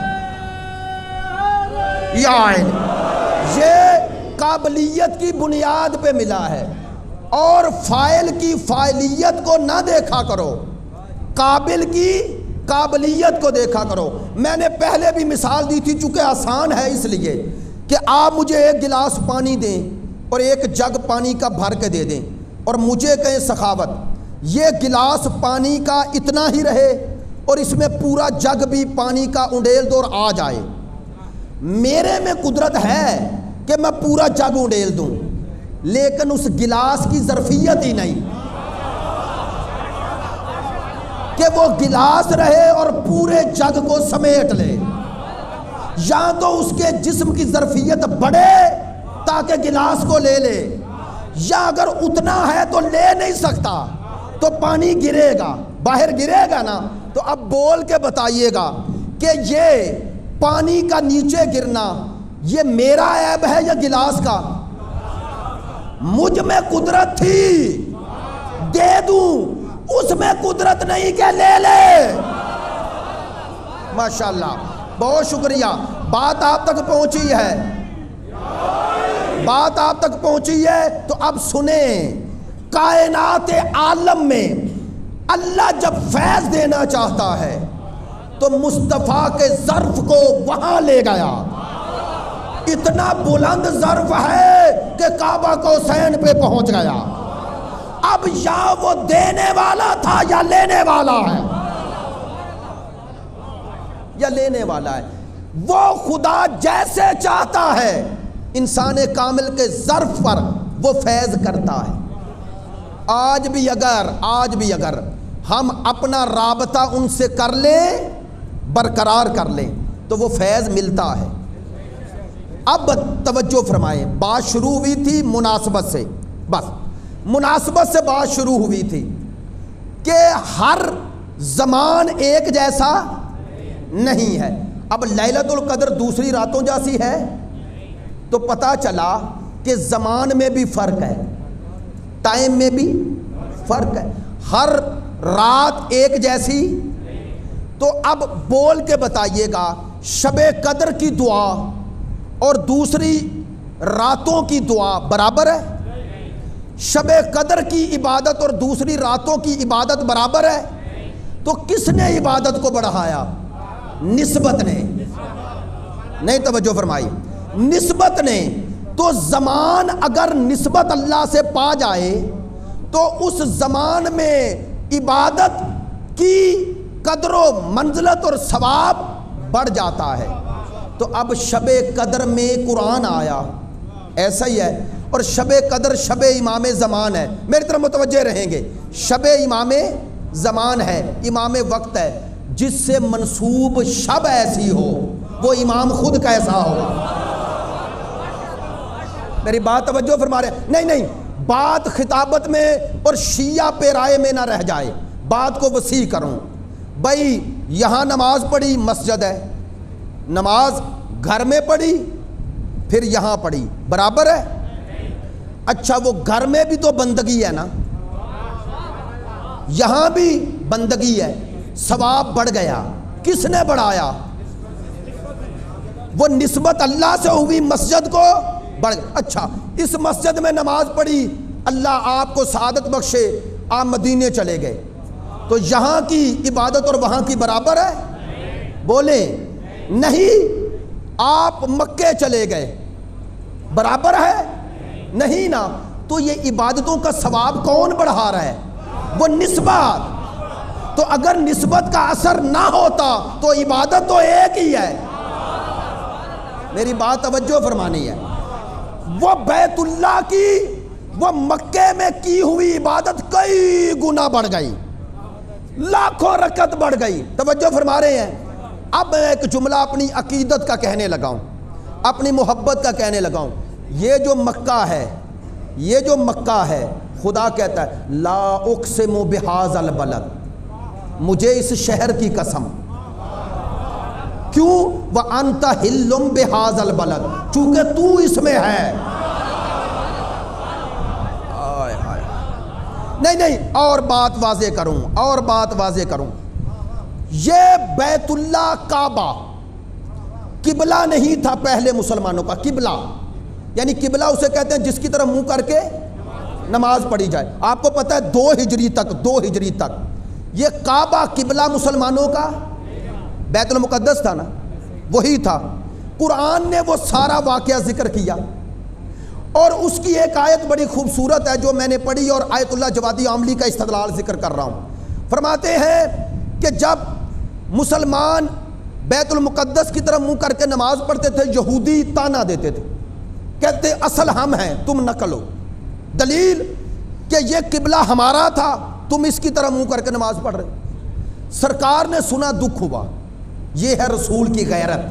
یہ قابلیت کی بنیاد پہ ملا ہے. اور فاعل کی فاعلیت کو نہ دیکھا کرو، قابل کی قابلیت کو دیکھا کرو. میں نے پہلے بھی مثال دی تھی، چونکہ آسان ہے اس لیے کہ آپ مجھے ایک گلاس پانی دیں اور ایک جگ پانی کا بھر کے دے دیں اور مجھے کہیں سخاوت، یہ گلاس پانی کا اتنا ہی رہے اور اس میں پورا جگ بھی پانی کا انڈیل دو اور آ جائے. میرے میں قدرت ہے کہ میں پورا جگ انڈیل دوں، لیکن اس گلاس کی ظرفیت ہی نہیں کہ وہ گلاس رہے اور پورے جگ کو سمیٹ لے. یا تو اس کے جسم کی ظرفیت بڑھے تاکہ گلاس کو لے لے، یا اگر اتنا ہے تو لے نہیں سکتا تو پانی گرے گا، باہر گرے گا نا. تو اب بول کے بتائیے گا کہ یہ پانی کا نیچے گرنا یہ میرا عیب ہے یا گلاس کا؟ مجھ میں قدرت تھی دے دوں، اس میں قدرت نہیں کہ لے لے. ماشاءاللہ، بہت شکریہ. بات آپ تک پہنچی ہے، بات آپ تک پہنچی ہے. تو اب سنیں، کائنات عالم میں اللہ جب فیض دینا چاہتا ہے تو مصطفیٰ کے ظرف کو وہاں لے گیا. اتنا بلند ظرف ہے کہ کعبہ قوسین پہ پہنچ گیا. اب یا وہ دینے والا تھا یا لینے والا ہے، یا لینے والا ہے. وہ خدا جیسے چاہتا ہے انسان کامل کے ظرف پر وہ فیض کرتا ہے. آج بھی اگر ہم اپنا رابطہ ان سے کر لیں، برقرار کر لیں، تو وہ فیض ملتا ہے. اب توجہ فرمائیں، بات شروع ہوئی تھی مناسبت سے، بس مناسبت سے بات شروع ہوئی تھی کہ ہر زمان ایک جیسا نہیں ہے. اب لیلۃ القدر دوسری راتوں جیسی ہے تو پتہ چلا کہ زمان میں بھی فرق ہے، ٹائم میں بھی فرق ہے، ہر رات ایک جیسی. تو اب بول کے بتائیے گا، شب قدر کی دعا اور دوسری راتوں کی دعا برابر ہے؟ شب قدر کی عبادت اور دوسری راتوں کی عبادت برابر ہے؟ تو کس نے عبادت کو بڑھایا؟ نسبت نے. نہیں توجہ فرمائی، نسبت نے. تو زمان اگر نسبت اللہ سے پا جائے تو اس زمان میں عبادت کی قدر و منزلت اور ثواب بڑھ جاتا ہے. تو اب شب قدر میں قرآن آیا، ایسا ہی ہے. اور شب قدر شب امام زمان ہے. میری طرف متوجہ رہیں گے، شب امام زمان ہے، امام وقت ہے. جس سے منسوب شب ایسی ہو وہ امام خود کیسا ہو. میری بات توجہ فرما رہے ہیں؟ نہیں، بات خطابت میں اور شیعہ پیرائے میں نہ رہ جائے، بات کو وسیع کروں. بھائی یہاں نماز پڑھی، مسجد ہے، نماز گھر میں پڑھی پھر یہاں پڑھی، برابر ہے؟ اچھا، وہ گھر میں بھی تو بندگی ہے نا، یہاں بھی بندگی ہے، ثواب بڑھ گیا. کس نے بڑھایا؟ وہ نسبت اللہ سے ہوئی، مسجد کو بڑھ گیا. اچھا، اس مسجد میں نماز پڑھی، اللہ آپ کو سعادت بخشے، آپ مدینے چلے گئے، تو یہاں کی عبادت اور وہاں کی برابر ہے؟ بولیں نہیں. آپ مکے چلے گئے، برابر ہے؟ نہیں نا. تو یہ عبادتوں کا ثواب کون بڑھا رہا ہے؟ وہ نسبت. تو اگر نسبت کا اثر نہ ہوتا تو عبادت تو ایک ہی ہے. میری بات توجہ فرمانی ہے. وہ بیت اللہ کی، وہ مکے میں کی ہوئی عبادت کئی گنا بڑھ گئی، لاکھوں رکعت بڑھ گئی. توجہ فرما رہے ہیں؟ اب میں ایک جملہ اپنی عقیدت کا کہنے لگاؤں، اپنی محبت کا کہنے لگاؤں. یہ جو مکہ ہے، یہ جو مکہ ہے، خدا کہتا ہے لا اقسم بہذا البلد، مجھے اس شہر کی قسم. کیوں؟ وانت حل بہذا البلد، چونکہ تو اس میں ہے. نہیں اور بات واضح کروں یہ بیت اللہ کعبہ قبلہ نہیں تھا پہلے مسلمانوں کا. قبلہ یعنی قبلہ اسے کہتے ہیں جس کی طرف منہ کر کے نماز پڑھی جائے. آپ کو پتہ ہے 2 ہجری تک یہ کعبہ قبلہ مسلمانوں کا بیت المقدس تھا نا, وہی تھا. قرآن نے وہ سارا واقعہ ذکر کیا اور اس کی ایک آیت بڑی خوبصورت ہے جو میں نے پڑھی اور آیت اللہ جوادی عاملی کا استدلال ذکر کر رہا ہوں. فرماتے ہیں کہ جب مسلمان بیت المقدس کی طرف منہ کر کے نماز پڑھتے تھے یہودی طعنہ دیتے تھے, کہتے اصل ہم ہیں تم نقل ہو. دلیل کہ یہ قبلہ ہمارا تھا تم اس کی طرف منہ کر کے نماز پڑھ رہے. سرکار نے سنا دکھ ہوا. یہ ہے رسول کی غیرت.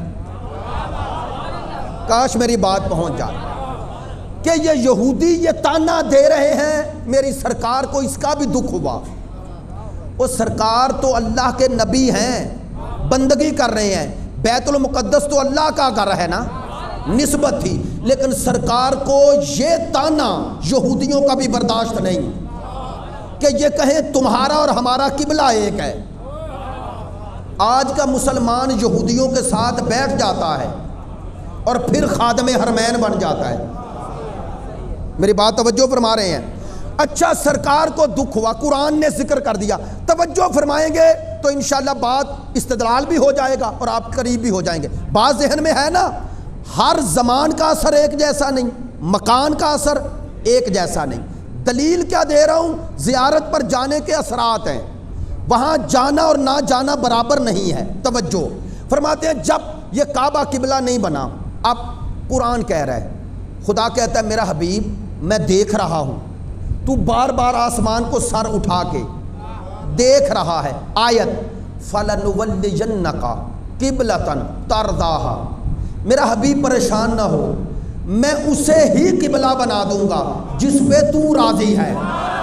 کاش میری بات پہنچ جائے کہ یہ یہودی یہ طعنہ دے رہے ہیں, میری سرکار کو اس کا بھی دکھ ہوا. وہ سرکار تو اللہ کے نبی ہیں, بندگی کر رہے ہیں, بیت المقدس تو اللہ کا گھر ہے نا, نسبت تھی, لیکن سرکار کو یہ طعنہ یہودیوں کا بھی برداشت نہیں کہ یہ کہیں تمہارا اور ہمارا قبلہ ایک ہے. آج کا مسلمان یہودیوں کے ساتھ بیٹھ جاتا ہے اور پھر خادم حرمین بن جاتا ہے. میری بات توجہ فرما رہے ہیں. اچھا سرکار کو دکھ ہوا, قرآن نے ذکر کر دیا. توجہ فرمائیں گے تو انشاءاللہ بات استدلال بھی ہو جائے گا اور آپ قریب بھی ہو جائیں گے. بات ذہن میں ہے نا, ہر زمان کا اثر ایک جیسا نہیں, مکان کا اثر ایک جیسا نہیں. دلیل کیا دے رہا ہوں, زیارت پر جانے کے اثرات ہیں, وہاں جانا اور نہ جانا برابر نہیں ہے. توجہ فرماتے ہیں جب یہ کعبہ قبلہ نہیں بنا, اب قرآن کہہ رہا ہے, خدا کہتا ہے میرا حبیب میں دیکھ رہا ہوں, تو بار بار آسمان کو سر اٹھا کے دیکھ رہا ہے. آیت فَلَنُوَلِّيَنَّكَ قِبْلَةً تَرْضَاهَا, میرا حبیب پریشان نہ ہو, میں اسے ہی قبلہ بنا دوں گا جس پہ تو راضی ہے.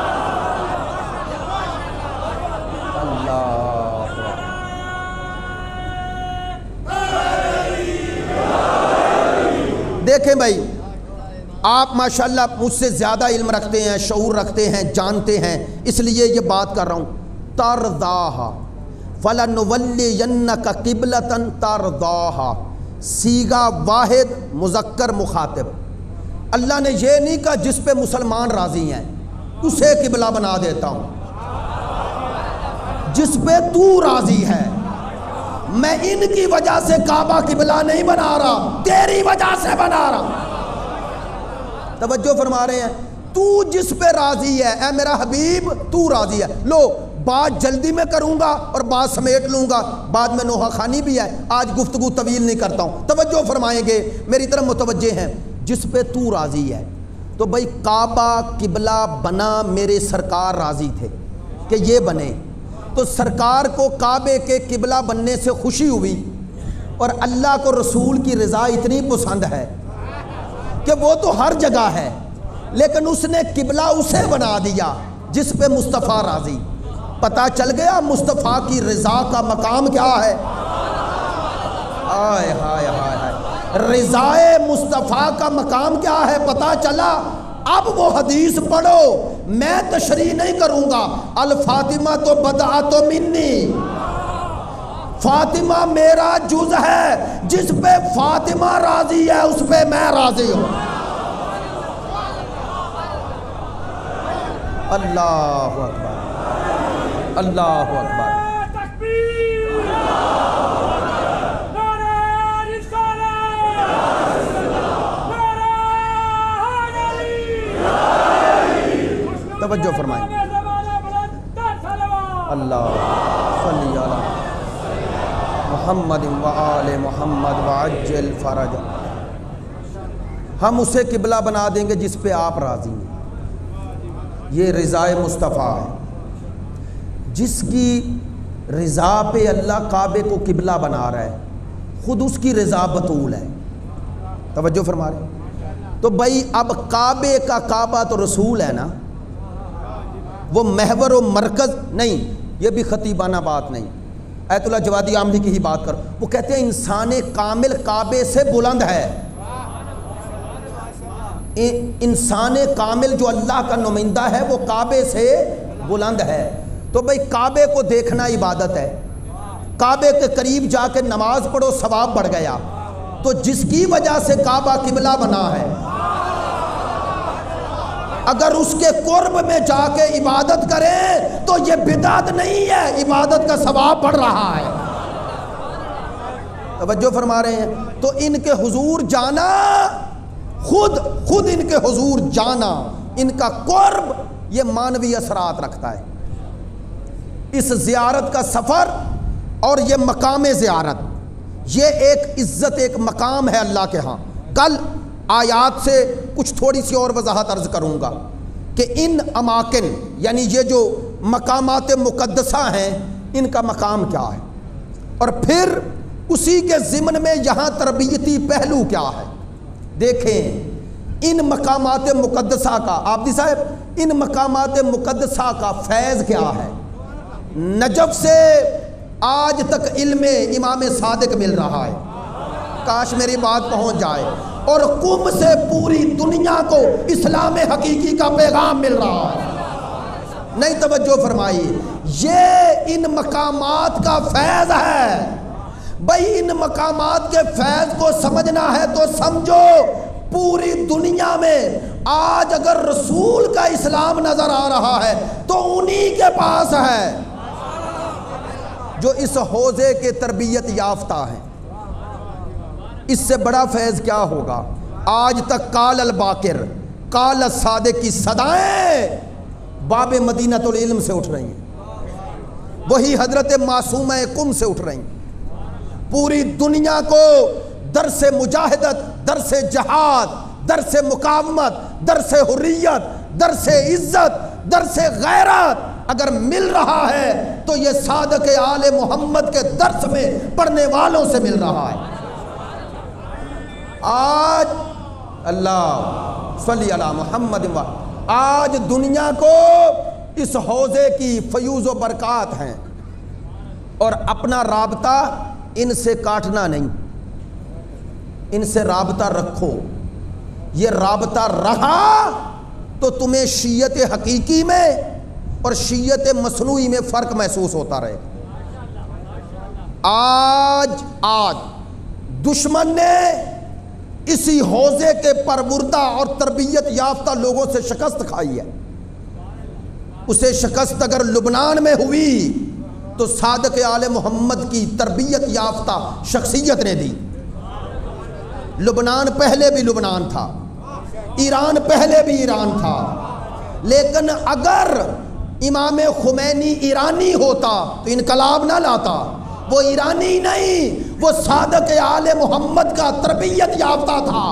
دیکھیں بھائی, آپ ماشاءاللہ مجھ سے زیادہ علم رکھتے ہیں, شعور رکھتے ہیں, جانتے ہیں, اس لیے یہ بات کر رہا ہوں. ترضاها فَلَنُوَلِّيَنَّكَ قِبْلَةً تَرْضَاهَا, صیغہ واحد مذکر مخاطب. اللہ نے یہ نہیں کہا جس پہ مسلمان راضی ہیں اسے قبلہ بنا دیتا ہوں, جس پہ تو راضی ہے. میں ان کی وجہ سے کعبہ قبلہ نہیں بنا رہا, تیری وجہ سے بنا رہا. توجہ فرما رہے ہیں, تو جس پہ راضی ہے اے میرا حبیب تو راضی ہے. لو بات جلدی میں کروں گا اور بات سمیٹ لوں گا, بعد میں نوحہ خانی بھی ہے, آج گفتگو طویل نہیں کرتا ہوں. توجہ فرمائیں گے, میری طرف متوجہ ہیں. جس پہ تو راضی ہے, تو بھائی کعبہ قبلہ بنا میرے سرکار راضی تھے کہ یہ بنے, تو سرکار کو کعبے کے قبلہ بننے سے خوشی ہوئی اور اللہ کو رسول کی رضا اتنی پسند ہے کہ وہ تو ہر جگہ ہے, لیکن اس نے قبلہ اسے بنا دیا جس پہ مصطفیٰ راضی. پتہ چل گیا مصطفیٰ کی رضا کا مقام کیا ہے. آئے ہائے ہائے ہائے, رضائے مصطفیٰ کا مقام کیا ہے پتہ چلا. اب وہ حدیث پڑھو, میں تشریح نہیں کروں گا. الفاطمہ تو بدعۃ منی, فاطمہ میرا جز ہے, جس پہ فاطمہ راضی ہے اس پہ میں راضی ہوں. اللہ اکبر, اللہ اکبر. توجہ فرمائیں. اللہ صلی علی محمد و آل محمد وعجل فرج. ہم اسے قبلہ بنا دیں گے جس پہ آپ راضی ہیں. یہ رضائے مصطفیٰ ہے, جس کی رضا پہ اللہ کعبے کو قبلہ بنا رہا ہے, خود اس کی رضا بطول ہے. توجہ فرما رہے ہیں. تو بھائی اب کعبے کا کعبہ تو رسول ہے نا, وہ محور و مرکز نہیں. یہ بھی خطیبانہ بات نہیں, آیت اللہ جوادی عاملی کی ہی بات کر. وہ کہتے ہیں انسان کامل کعبے سے بلند ہے. انسان کامل جو اللہ کا نمائندہ ہے وہ کعبے سے بلند ہے. تو بھئی کعبے کو دیکھنا عبادت ہے. کعبے کے قریب جا کے نماز پڑھو ثواب بڑھ گیا. تو جس کی وجہ سے کعبہ قبلہ بنا ہے اگر اس کے قرب میں جا کے عبادت کریں تو یہ بدعت نہیں ہے, عبادت کا ثواب بڑھ رہا ہے. توجہ فرما رہے ہیں. تو ان کے حضور جانا, خود ان کے حضور جانا, ان کا قرب یہ مانوی اثرات رکھتا ہے. اس زیارت کا سفر اور یہ مقام زیارت یہ ایک عزت, ایک مقام ہے اللہ کے ہاں. کل آیات سے کچھ تھوڑی سی اور وضاحت عرض کروں گا کہ ان اماکن یعنی یہ جو مقامات مقدسہ ہیں ان کا مقام کیا ہے, اور پھر اسی کے ضمن میں یہاں تربیتی پہلو کیا ہے. دیکھیں ان مقامات مقدسہ کا, عابدی صاحب ان مقامات مقدسہ کا فیض کیا ہے. نجف سے آج تک علم امام صادق مل رہا ہے, کاش میری بات پہنچ جائے. اور قم سے پوری دنیا کو اسلام حقیقی کا پیغام مل رہا ہے. نہیں توجہ فرمائی, یہ ان مقامات کا فیض ہے. بھئی ان مقامات کے فیض کو سمجھنا ہے تو سمجھو پوری دنیا میں آج اگر رسول کا اسلام نظر آ رہا ہے تو انہی کے پاس ہے جو اس حوزے کے تربیت یافتہ ہیں. اس سے بڑا فیض کیا ہوگا. آج تک قال الباقر قال الصادق کی صدائیں باب مدینۃ العلم سے اٹھ رہی ہیں, وہی حضرت معصومہ قم سے اٹھ رہی ہیں. پوری دنیا کو درس مجاہدت, درس جہاد, درس مقاومت, درس حریت, درس عزت, درس غیرت اگر مل رہا ہے تو یہ صادق آل محمد کے درس میں پڑھنے والوں سے مل رہا ہے. آج اللہ صلی علی محمد, آج دنیا کو اس حوزے کی فیوز و برکات ہیں, اور اپنا رابطہ ان سے کاٹنا نہیں, ان سے رابطہ رکھو. یہ رابطہ رہا تو تمہیں شیعت حقیقی میں اور شیعت مصنوعی میں فرق محسوس ہوتا رہے. آج دشمن نے اسی حوزے کے پروردہ اور تربیت یافتہ لوگوں سے شکست کھائی ہے. اسے شکست اگر لبنان میں ہوئی تو صادق آل محمد کی تربیت یافتہ شخصیت نے دی. لبنان پہلے بھی لبنان تھا, ایران پہلے بھی ایران تھا, لیکن اگر امام خمینی ایرانی ہوتا تو انقلاب نہ لاتا. وہ ایرانی نہیں, وہ صادق آل محمد کا تربیت یافتہ تھا.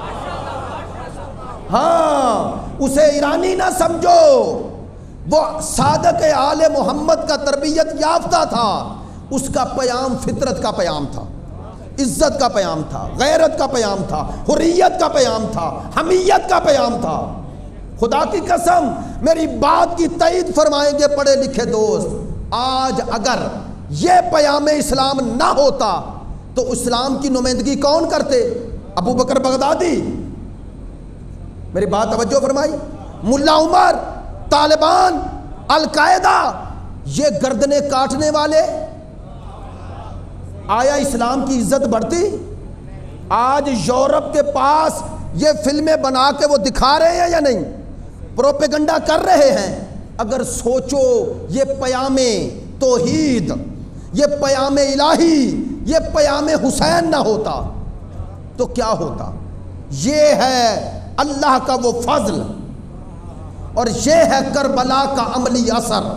ہاں اسے ایرانی نہ سمجھو, وہ صادق آل محمد کا تربیت یافتہ تھا. اس کا پیام فطرت کا پیام تھا, عزت کا پیام تھا, غیرت کا پیام تھا, حریت کا پیام تھا, حمیت کا پیام تھا. خدا کی قسم میری بات کی تائید فرمائیں گے پڑھے لکھے دوست, آج اگر یہ پیام اسلام نہ ہوتا تو اسلام کی نمائندگی کون کرتے؟ ابو بکر بغدادی. میری بات توجہ فرمائی. ملا عمر, طالبان, القاعدہ, یہ گردنیں کاٹنے والے, آیا اسلام کی عزت بڑھتی؟ آج یورپ کے پاس یہ فلمیں بنا کے وہ دکھا رہے ہیں یا نہیں, پروپیگنڈا کر رہے ہیں. اگر سوچو یہ پیام توحید, یہ پیام الہی, یہ پیام حسین نہ ہوتا تو کیا ہوتا. یہ ہے اللہ کا وہ فضل اور یہ ہے کربلا کا عملی اثر.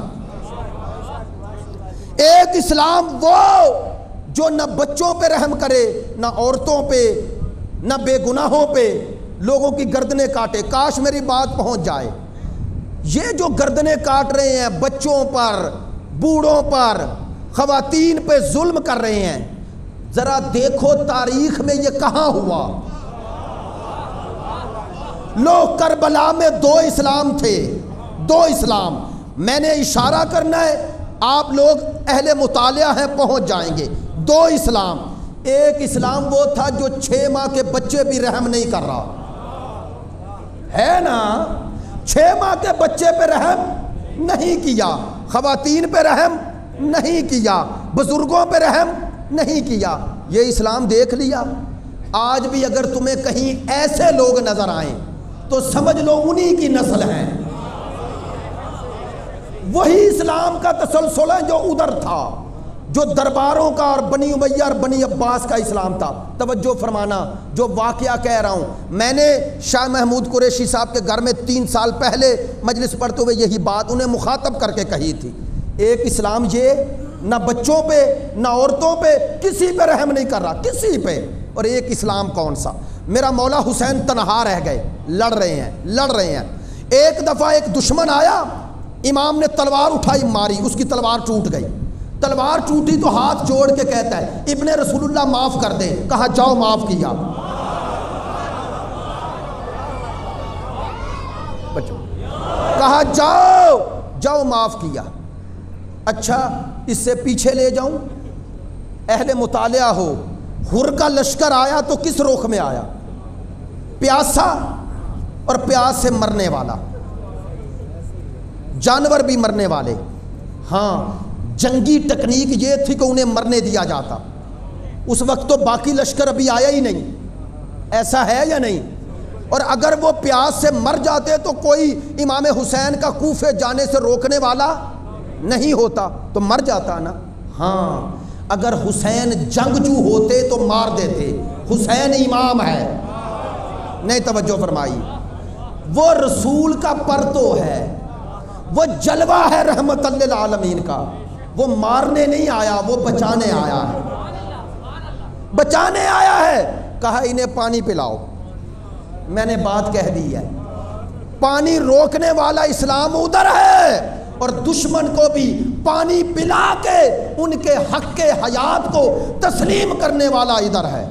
ایک اسلام وہ جو نہ بچوں پہ رحم کرے, نہ عورتوں پہ, نہ بے گناہوں پہ لوگوں کی گردنیں کاٹے. کاش میری بات پہنچ جائے. یہ جو گردنیں کاٹ رہے ہیں بچوں پر, بوڑھوں پر, خواتین پہ ظلم کر رہے ہیں, ذرا دیکھو تاریخ میں یہ کہاں ہوا. لوگ کربلا میں 2 اسلام تھے, 2 اسلام. میں نے اشارہ کرنا ہے, آپ لوگ اہل مطالعہ ہیں پہنچ جائیں گے. 2 اسلام. ایک اسلام وہ تھا جو 6 ماہ کے بچے بھی رحم نہیں کر رہا. ہے نا؟ 6 ماہ کے بچے پہ رحم نہیں کیا، خواتین پہ رحم نہیں کیا، بزرگوں پہ رحم نہیں کیا. یہ اسلام دیکھ لیا. آج بھی اگر تمہیں کہیں ایسے لوگ نظر آئیں تو سمجھ لو انہی کی نسل ہیں. وہی اسلام کا تسلسل ہے جو ادھر تھا، جو درباروں کا اور بنی امیہ اور بنی عباس کا اسلام تھا. توجہ فرمانا، جو واقعہ کہہ رہا ہوں، میں نے شاہ محمود قریشی صاحب کے گھر میں 3 سال پہلے مجلس پڑھتے ہوئے یہی بات انہیں مخاطب کر کے کہی تھی. ایک اسلام یہ نہ بچوں پہ نہ عورتوں پہ کسی پہ رحم نہیں کر رہا، کسی پہ. اور ایک اسلام کون سا؟ میرا مولا حسین تنہا رہ گئے، لڑ رہے ہیں. ایک دفعہ ایک دشمن آیا، امام نے تلوار اٹھائی ماری، اس کی تلوار ٹوٹ گئی. تلوار ٹوٹی تو ہاتھ جوڑ کے کہتا ہے ابن رسول اللہ معاف کر دے. کہا جاؤ معاف کیا. کہا جاؤ معاف کیا. اچھا اس سے پیچھے لے جاؤں، اہل مطالعہ ہو، ہر کا لشکر آیا تو کس رخ میں آیا؟ پیاسا اور پیاس سے مرنے والا، جانور بھی مرنے والے. ہاں جنگی ٹیکنیک یہ تھی کہ انہیں مرنے دیا جاتا. اس وقت تو باقی لشکر ابھی آیا ہی نہیں، ایسا ہے یا نہیں؟ اور اگر وہ پیاس سے مر جاتے تو کوئی امام حسین کا کوفے جانے سے روکنے والا نہیں ہوتا، تو مر جاتا نا. ہاں اگر حسین جنگجو ہوتے تو مار دیتے. حسین امام ہے. نہیں توجہ فرمائی. وہ رسول کا پرتو ہے، وہ جلوہ ہے رحمت للعالمین کا. وہ مارنے نہیں آیا، وہ بچانے آیا ہے. بچانے آیا ہے. کہا انہیں پانی پلاؤ. میں نے بات کہہ دی ہے، پانی روکنے والا اسلام ادھر ہے، اور دشمن کو بھی پانی پلا کے ان کے حق کے حیات کو تسلیم کرنے والا ادھر ہے.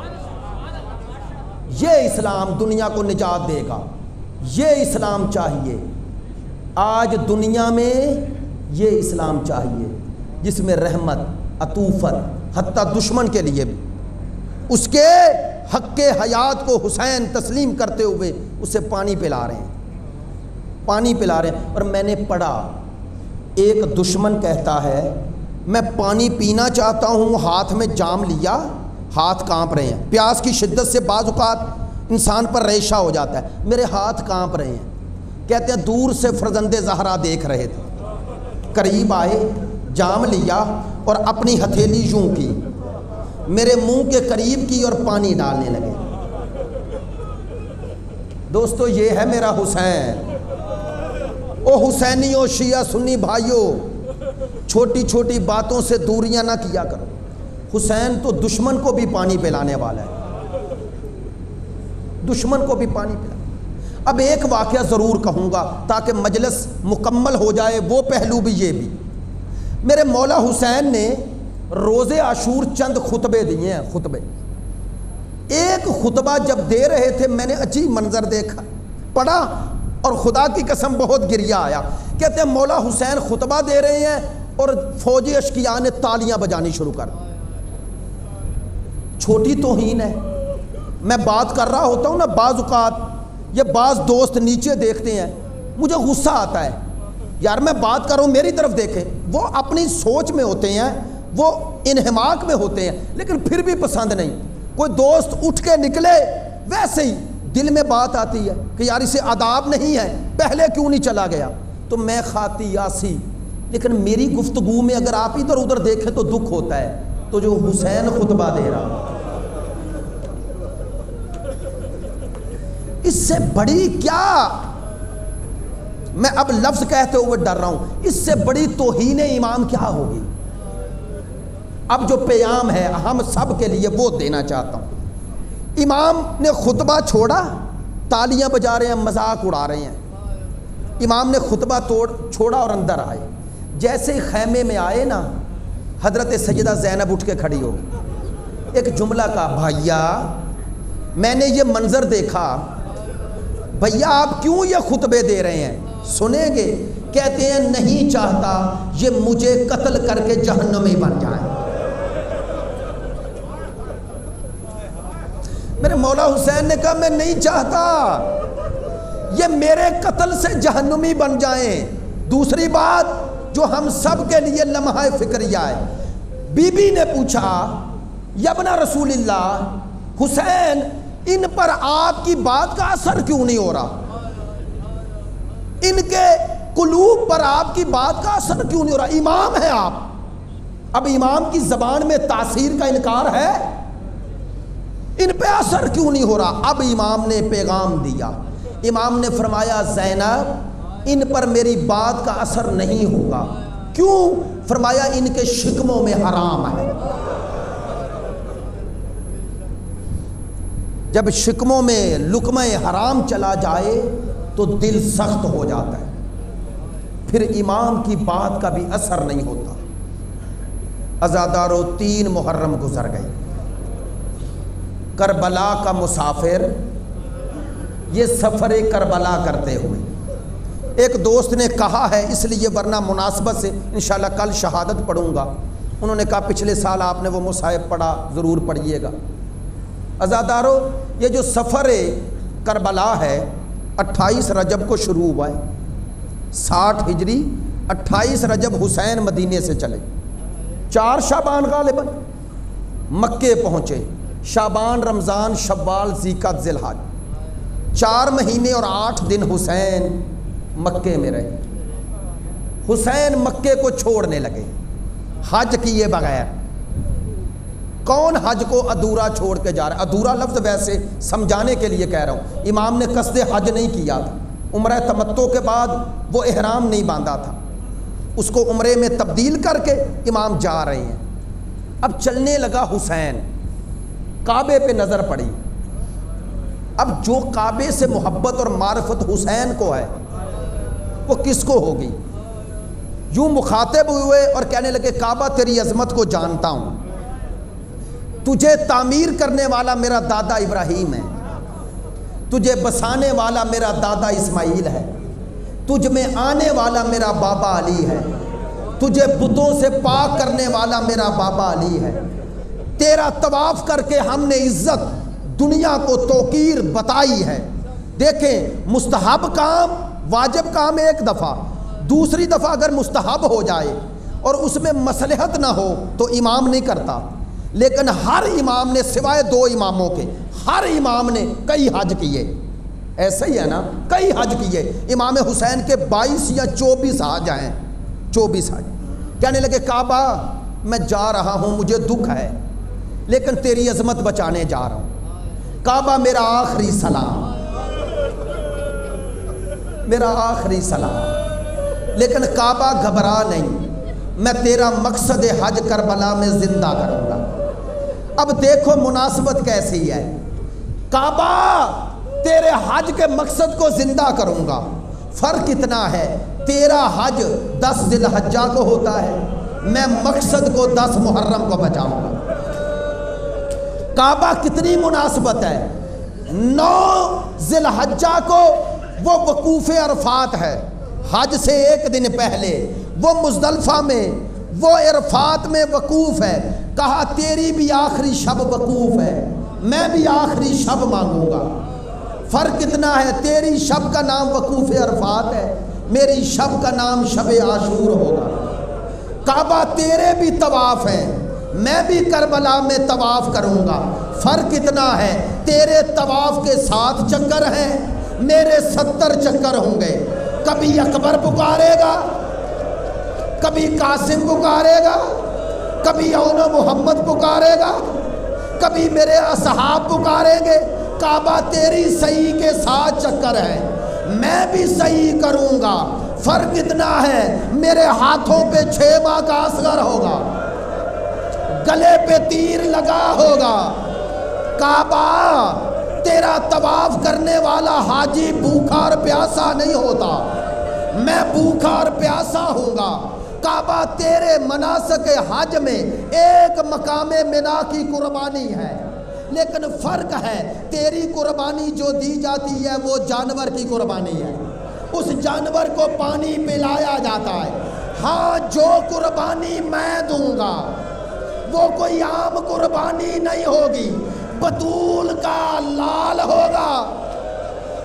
یہ اسلام دنیا کو نجات دے گا. یہ اسلام چاہیے. آج دنیا میں یہ اسلام چاہیے جس میں رحمت، عطوفت، حتیٰ دشمن کے لیے بھی اس کے حق کے حیات کو حسین تسلیم کرتے ہوئے اسے پانی پلا رہے ہیں. اور میں نے پڑھا ایک دشمن کہتا ہے میں پانی پینا چاہتا ہوں، ہاتھ میں جام لیا، ہاتھ کانپ رہے ہیں. پیاس کی شدت سے بعض اوقات انسان پر ریشہ ہو جاتا ہے. میرے ہاتھ کانپ رہے ہیں. کہتے ہیں دور سے فرزند زہرا دیکھ رہے تھے، قریب آئے، جام لیا اور اپنی ہتھیلی یوں کی، میرے منہ کے قریب کی اور پانی ڈالنے لگے. دوستو یہ ہے میرا حسین. او حسینیوں، شیعہ سنی بھائیوں، چھوٹی چھوٹی باتوں سے دوریاں نہ کیا کرو. حسین تو دشمن کو بھی پانی پلانے والا ہے، دشمن کو بھی پانی پلا. اب ایک واقعہ ضرور کہوں گا تاکہ مجلس مکمل ہو جائے، وہ پہلو بھی یہ بھی. میرے مولا حسین نے روز عاشور چند خطبے دیے ہیں. خطبے ایک خطبہ جب دے رہے تھے میں نے عجیب منظر دیکھا، پڑھا اور خدا کی قسم بہت گریہ آیا. کہتے ہیں مولا حسین خطبہ دے رہے ہیں اور فوجی اشقیاء نے تالیاں بجانی شروع کر دی. چھوٹی توہین ہے. میں بات کر رہا ہوتا ہوں نا، بعض اوقات یہ بعض دوست نیچے دیکھتے ہیں، مجھے غصہ آتا ہے، یار میں بات کر رہا ہوں میری طرف دیکھیں. وہ اپنی سوچ میں ہوتے ہیں، وہ انہماک میں ہوتے ہیں، لیکن پھر بھی پسند نہیں. کوئی دوست اٹھ کے نکلے ویسے ہی دل میں بات آتی ہے کہ یار اسے آداب نہیں ہے، پہلے کیوں نہیں چلا گیا. تو میں خاطی یاسی، لیکن میری گفتگو میں اگر آپ ادھر ادھر دیکھیں تو دکھ ہوتا ہے. تو جو حسین خطبہ دے رہا، اس سے بڑی کیا، میں اب لفظ کہتے ہوئے ڈر رہا ہوں، اس سے بڑی توہین امام کیا ہوگی. اب جو پیام ہے ہم سب کے لیے وہ دینا چاہتا ہوں. امام نے خطبہ چھوڑا، تالیاں بجا رہے ہیں، مذاق اڑا رہے ہیں. امام نے خطبہ چھوڑا اور اندر آئے. جیسے ہی خیمے میں آئے نا، حضرت سیدہ زینب اٹھ کے کھڑی ہو ایک جملہ کہا، بھائیا میں نے یہ منظر دیکھا، بھیا آپ کیوں یہ خطبے دے رہے ہیں، سنیں گے؟ کہتے ہیں نہیں چاہتا یہ مجھے قتل کر کے جہنمی بن جائے. میرے مولا حسین نے کہا میں نہیں چاہتا یہ میرے قتل سے جہنمی بن جائیں۔ دوسری بات جو ہم سب کے لیے لمحہ فکریہ ہے، بی بی نے پوچھا یا ابن رسول اللہ حسین، ان پر آپ کی بات کا اثر کیوں نہیں ہو رہا؟ ان کے قلوب پر آپ کی بات کا اثر کیوں نہیں ہو رہا؟ امام ہے آپ، اب امام کی زبان میں تاثیر کا انکار ہے، ان پہ اثر کیوں نہیں ہو رہا؟ اب امام نے پیغام دیا، امام نے فرمایا زینب ان پر میری بات کا اثر نہیں ہوگا۔ کیوں؟ فرمایا ان کے شکموں میں حرام ہے۔ جب شکموں میں لقمہ حرام چلا جائے تو دل سخت ہو جاتا ہے، پھر امام کی بات کا بھی اثر نہیں ہوتا۔ عزادارو 3 محرم گزر گئی، کربلا کا مسافر یہ سفر کربلا کرتے ہوئے، ایک دوست نے کہا ہے اس لیے ورنہ مناسبت سے انشاءاللہ کل شہادت پڑھوں گا، انہوں نے کہا پچھلے سال آپ نے وہ مصائب پڑھا، ضرور پڑھیے گا۔ عزادارو یہ جو سفر کربلا ہے 28 رجب کو شروع ہوا ہے، 60 ہجری 28 رجب حسین مدینے سے چلے، 4 شعبان غالباً مکے پہنچے، شعبان رمضان شوال ذیقعد ذی الحج، 4 مہینے اور 8 دن حسین مکے میں رہے۔ حسین مکے کو چھوڑنے لگے حج کیے بغیر۔ کون حج کو ادھورا چھوڑ کے جا رہا ہے؟ ادھورا لفظ ویسے سمجھانے کے لیے کہہ رہا ہوں، امام نے قصد حج نہیں کیا تھا، عمرہ تمتع کے بعد وہ احرام نہیں باندھا تھا، اس کو عمرے میں تبدیل کر کے امام جا رہے ہیں۔ اب چلنے لگا حسین، کعبے پہ نظر پڑی، اب جو کعبے سے محبت اور معرفت حسین کو ہے وہ کس کو ہوگی؟ یوں مخاطب ہوئے اور کہنے لگے کعبہ تیری عظمت کو جانتا ہوں، تجھے تعمیر کرنے والا میرا دادا ابراہیم ہے، تجھے بسانے والا میرا دادا اسماعیل ہے، تجھ میں آنے والا میرا بابا علی ہے، تجھے بتوں سے پاک کرنے والا میرا بابا علی ہے، تیرا طواف کر کے ہم نے عزت دنیا کو توقیر بتائی ہے۔ دیکھیں مستحب کام واجب کام ایک دفعہ، دوسری دفعہ اگر مستحب ہو جائے اور اس میں مصلحت نہ ہو تو امام نہیں کرتا، لیکن ہر امام نے سوائے 2 اماموں کے ہر امام نے کئی حج کیے، ایسا ہی ہے نا، کئی حج کیے۔ امام حسین کے 22 یا 24 حج ہیں، 24 حج۔ کہنے لگے کعبہ میں جا رہا ہوں، مجھے دکھ ہے لیکن تیری عظمت بچانے جا رہا ہوں، کعبہ میرا آخری سلام، میرا آخری سلام، لیکن کعبہ گھبرا نہیں، میں تیرا مقصد حج کربلا میں زندہ کروں گا۔ اب دیکھو مناسبت کیسی ہے، کعبہ تیرے حج کے مقصد کو زندہ کروں گا، فرق اتنا ہے تیرا حج 10 ذی الحجہ کو ہوتا ہے، میں مقصد کو 10 محرم کو بچاؤں گا۔ کعبہ کتنی مناسبت ہے، 9 ذی الحجہ کو وہ وقوف عرفات ہے، حج سے 1 دن پہلے وہ مزدلفہ میں وہ عرفات میں وقوف ہے، کہا تیری بھی آخری شب وقوف ہے، میں بھی آخری شب مانگوں گا۔ فرق اتنا ہے، تیری شب کا نام وقوف عرفات ہے، میری شب کا نام شب عاشور ہوگا۔ کعبہ تیرے بھی طواف ہیں، میں بھی کربلا میں طواف کروں گا، فرق اتنا ہے تیرے طواف کے 7 چکر ہیں، میرے 70 چکر ہوں گے، کبھی اکبر پکارے گا، کبھی قاسم پکارے گا، کبھی اون محمد پکارے گا، کبھی میرے اصحاب پکاریں گے۔ کعبہ تیری صحیح کے 7 چکر ہیں، میں بھی صحیح کروں گا، فرق اتنا ہے میرے ہاتھوں پہ 6 ماہ کا اصغر ہوگا، گلے پہ تیر لگا ہوگا۔ کعبہ تیرا طواف کرنے والا حاجی بھوکا اور پیاسا نہیں ہوتا، میں بھوکا اور پیاسا ہوں گا۔ کعبہ تیرے مناسک حج میں ایک مقام منا کی قربانی ہے، لیکن فرق ہے تیری قربانی جو دی جاتی ہے وہ جانور کی قربانی ہے، اس جانور کو پانی پلایا جاتا ہے۔ ہاں جو قربانی میں دوں گا وہ کوئی عام قربانی نہیں ہوگی، بطول کا لال ہوگا،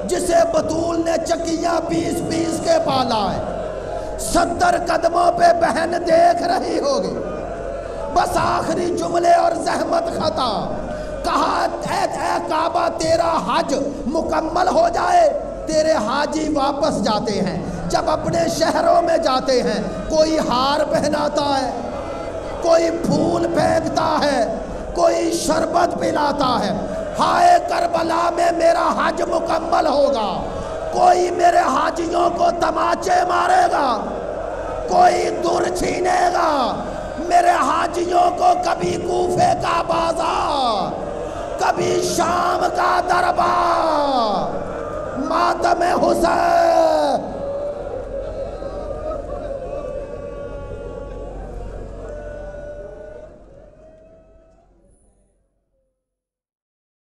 جسے بطول نے چکیاں پیس پیس کے پالا ہے، 70 قدموں پہ بہن دیکھ رہی ہوگی، بس آخری جملے اور زحمت خطا، کہا اے کعبہ تیرا حج مکمل ہو جائے۔ تیرے حاجی واپس جاتے ہیں، جب اپنے شہروں میں جاتے ہیں کوئی ہار پہناتا ہے، کوئی پھول پھینکتا ہے، کوئی شربت پلاتا ہے، ہائے کربلا میں میرا حج مکمل ہوگا۔ کوئی میرے حاجیوں کو تماچے مارے گا، کوئی دور چھینے گا، میرے حاجیوں کو کبھی کوفے کا بازار، کبھی شام کا دربار، ماتم حسین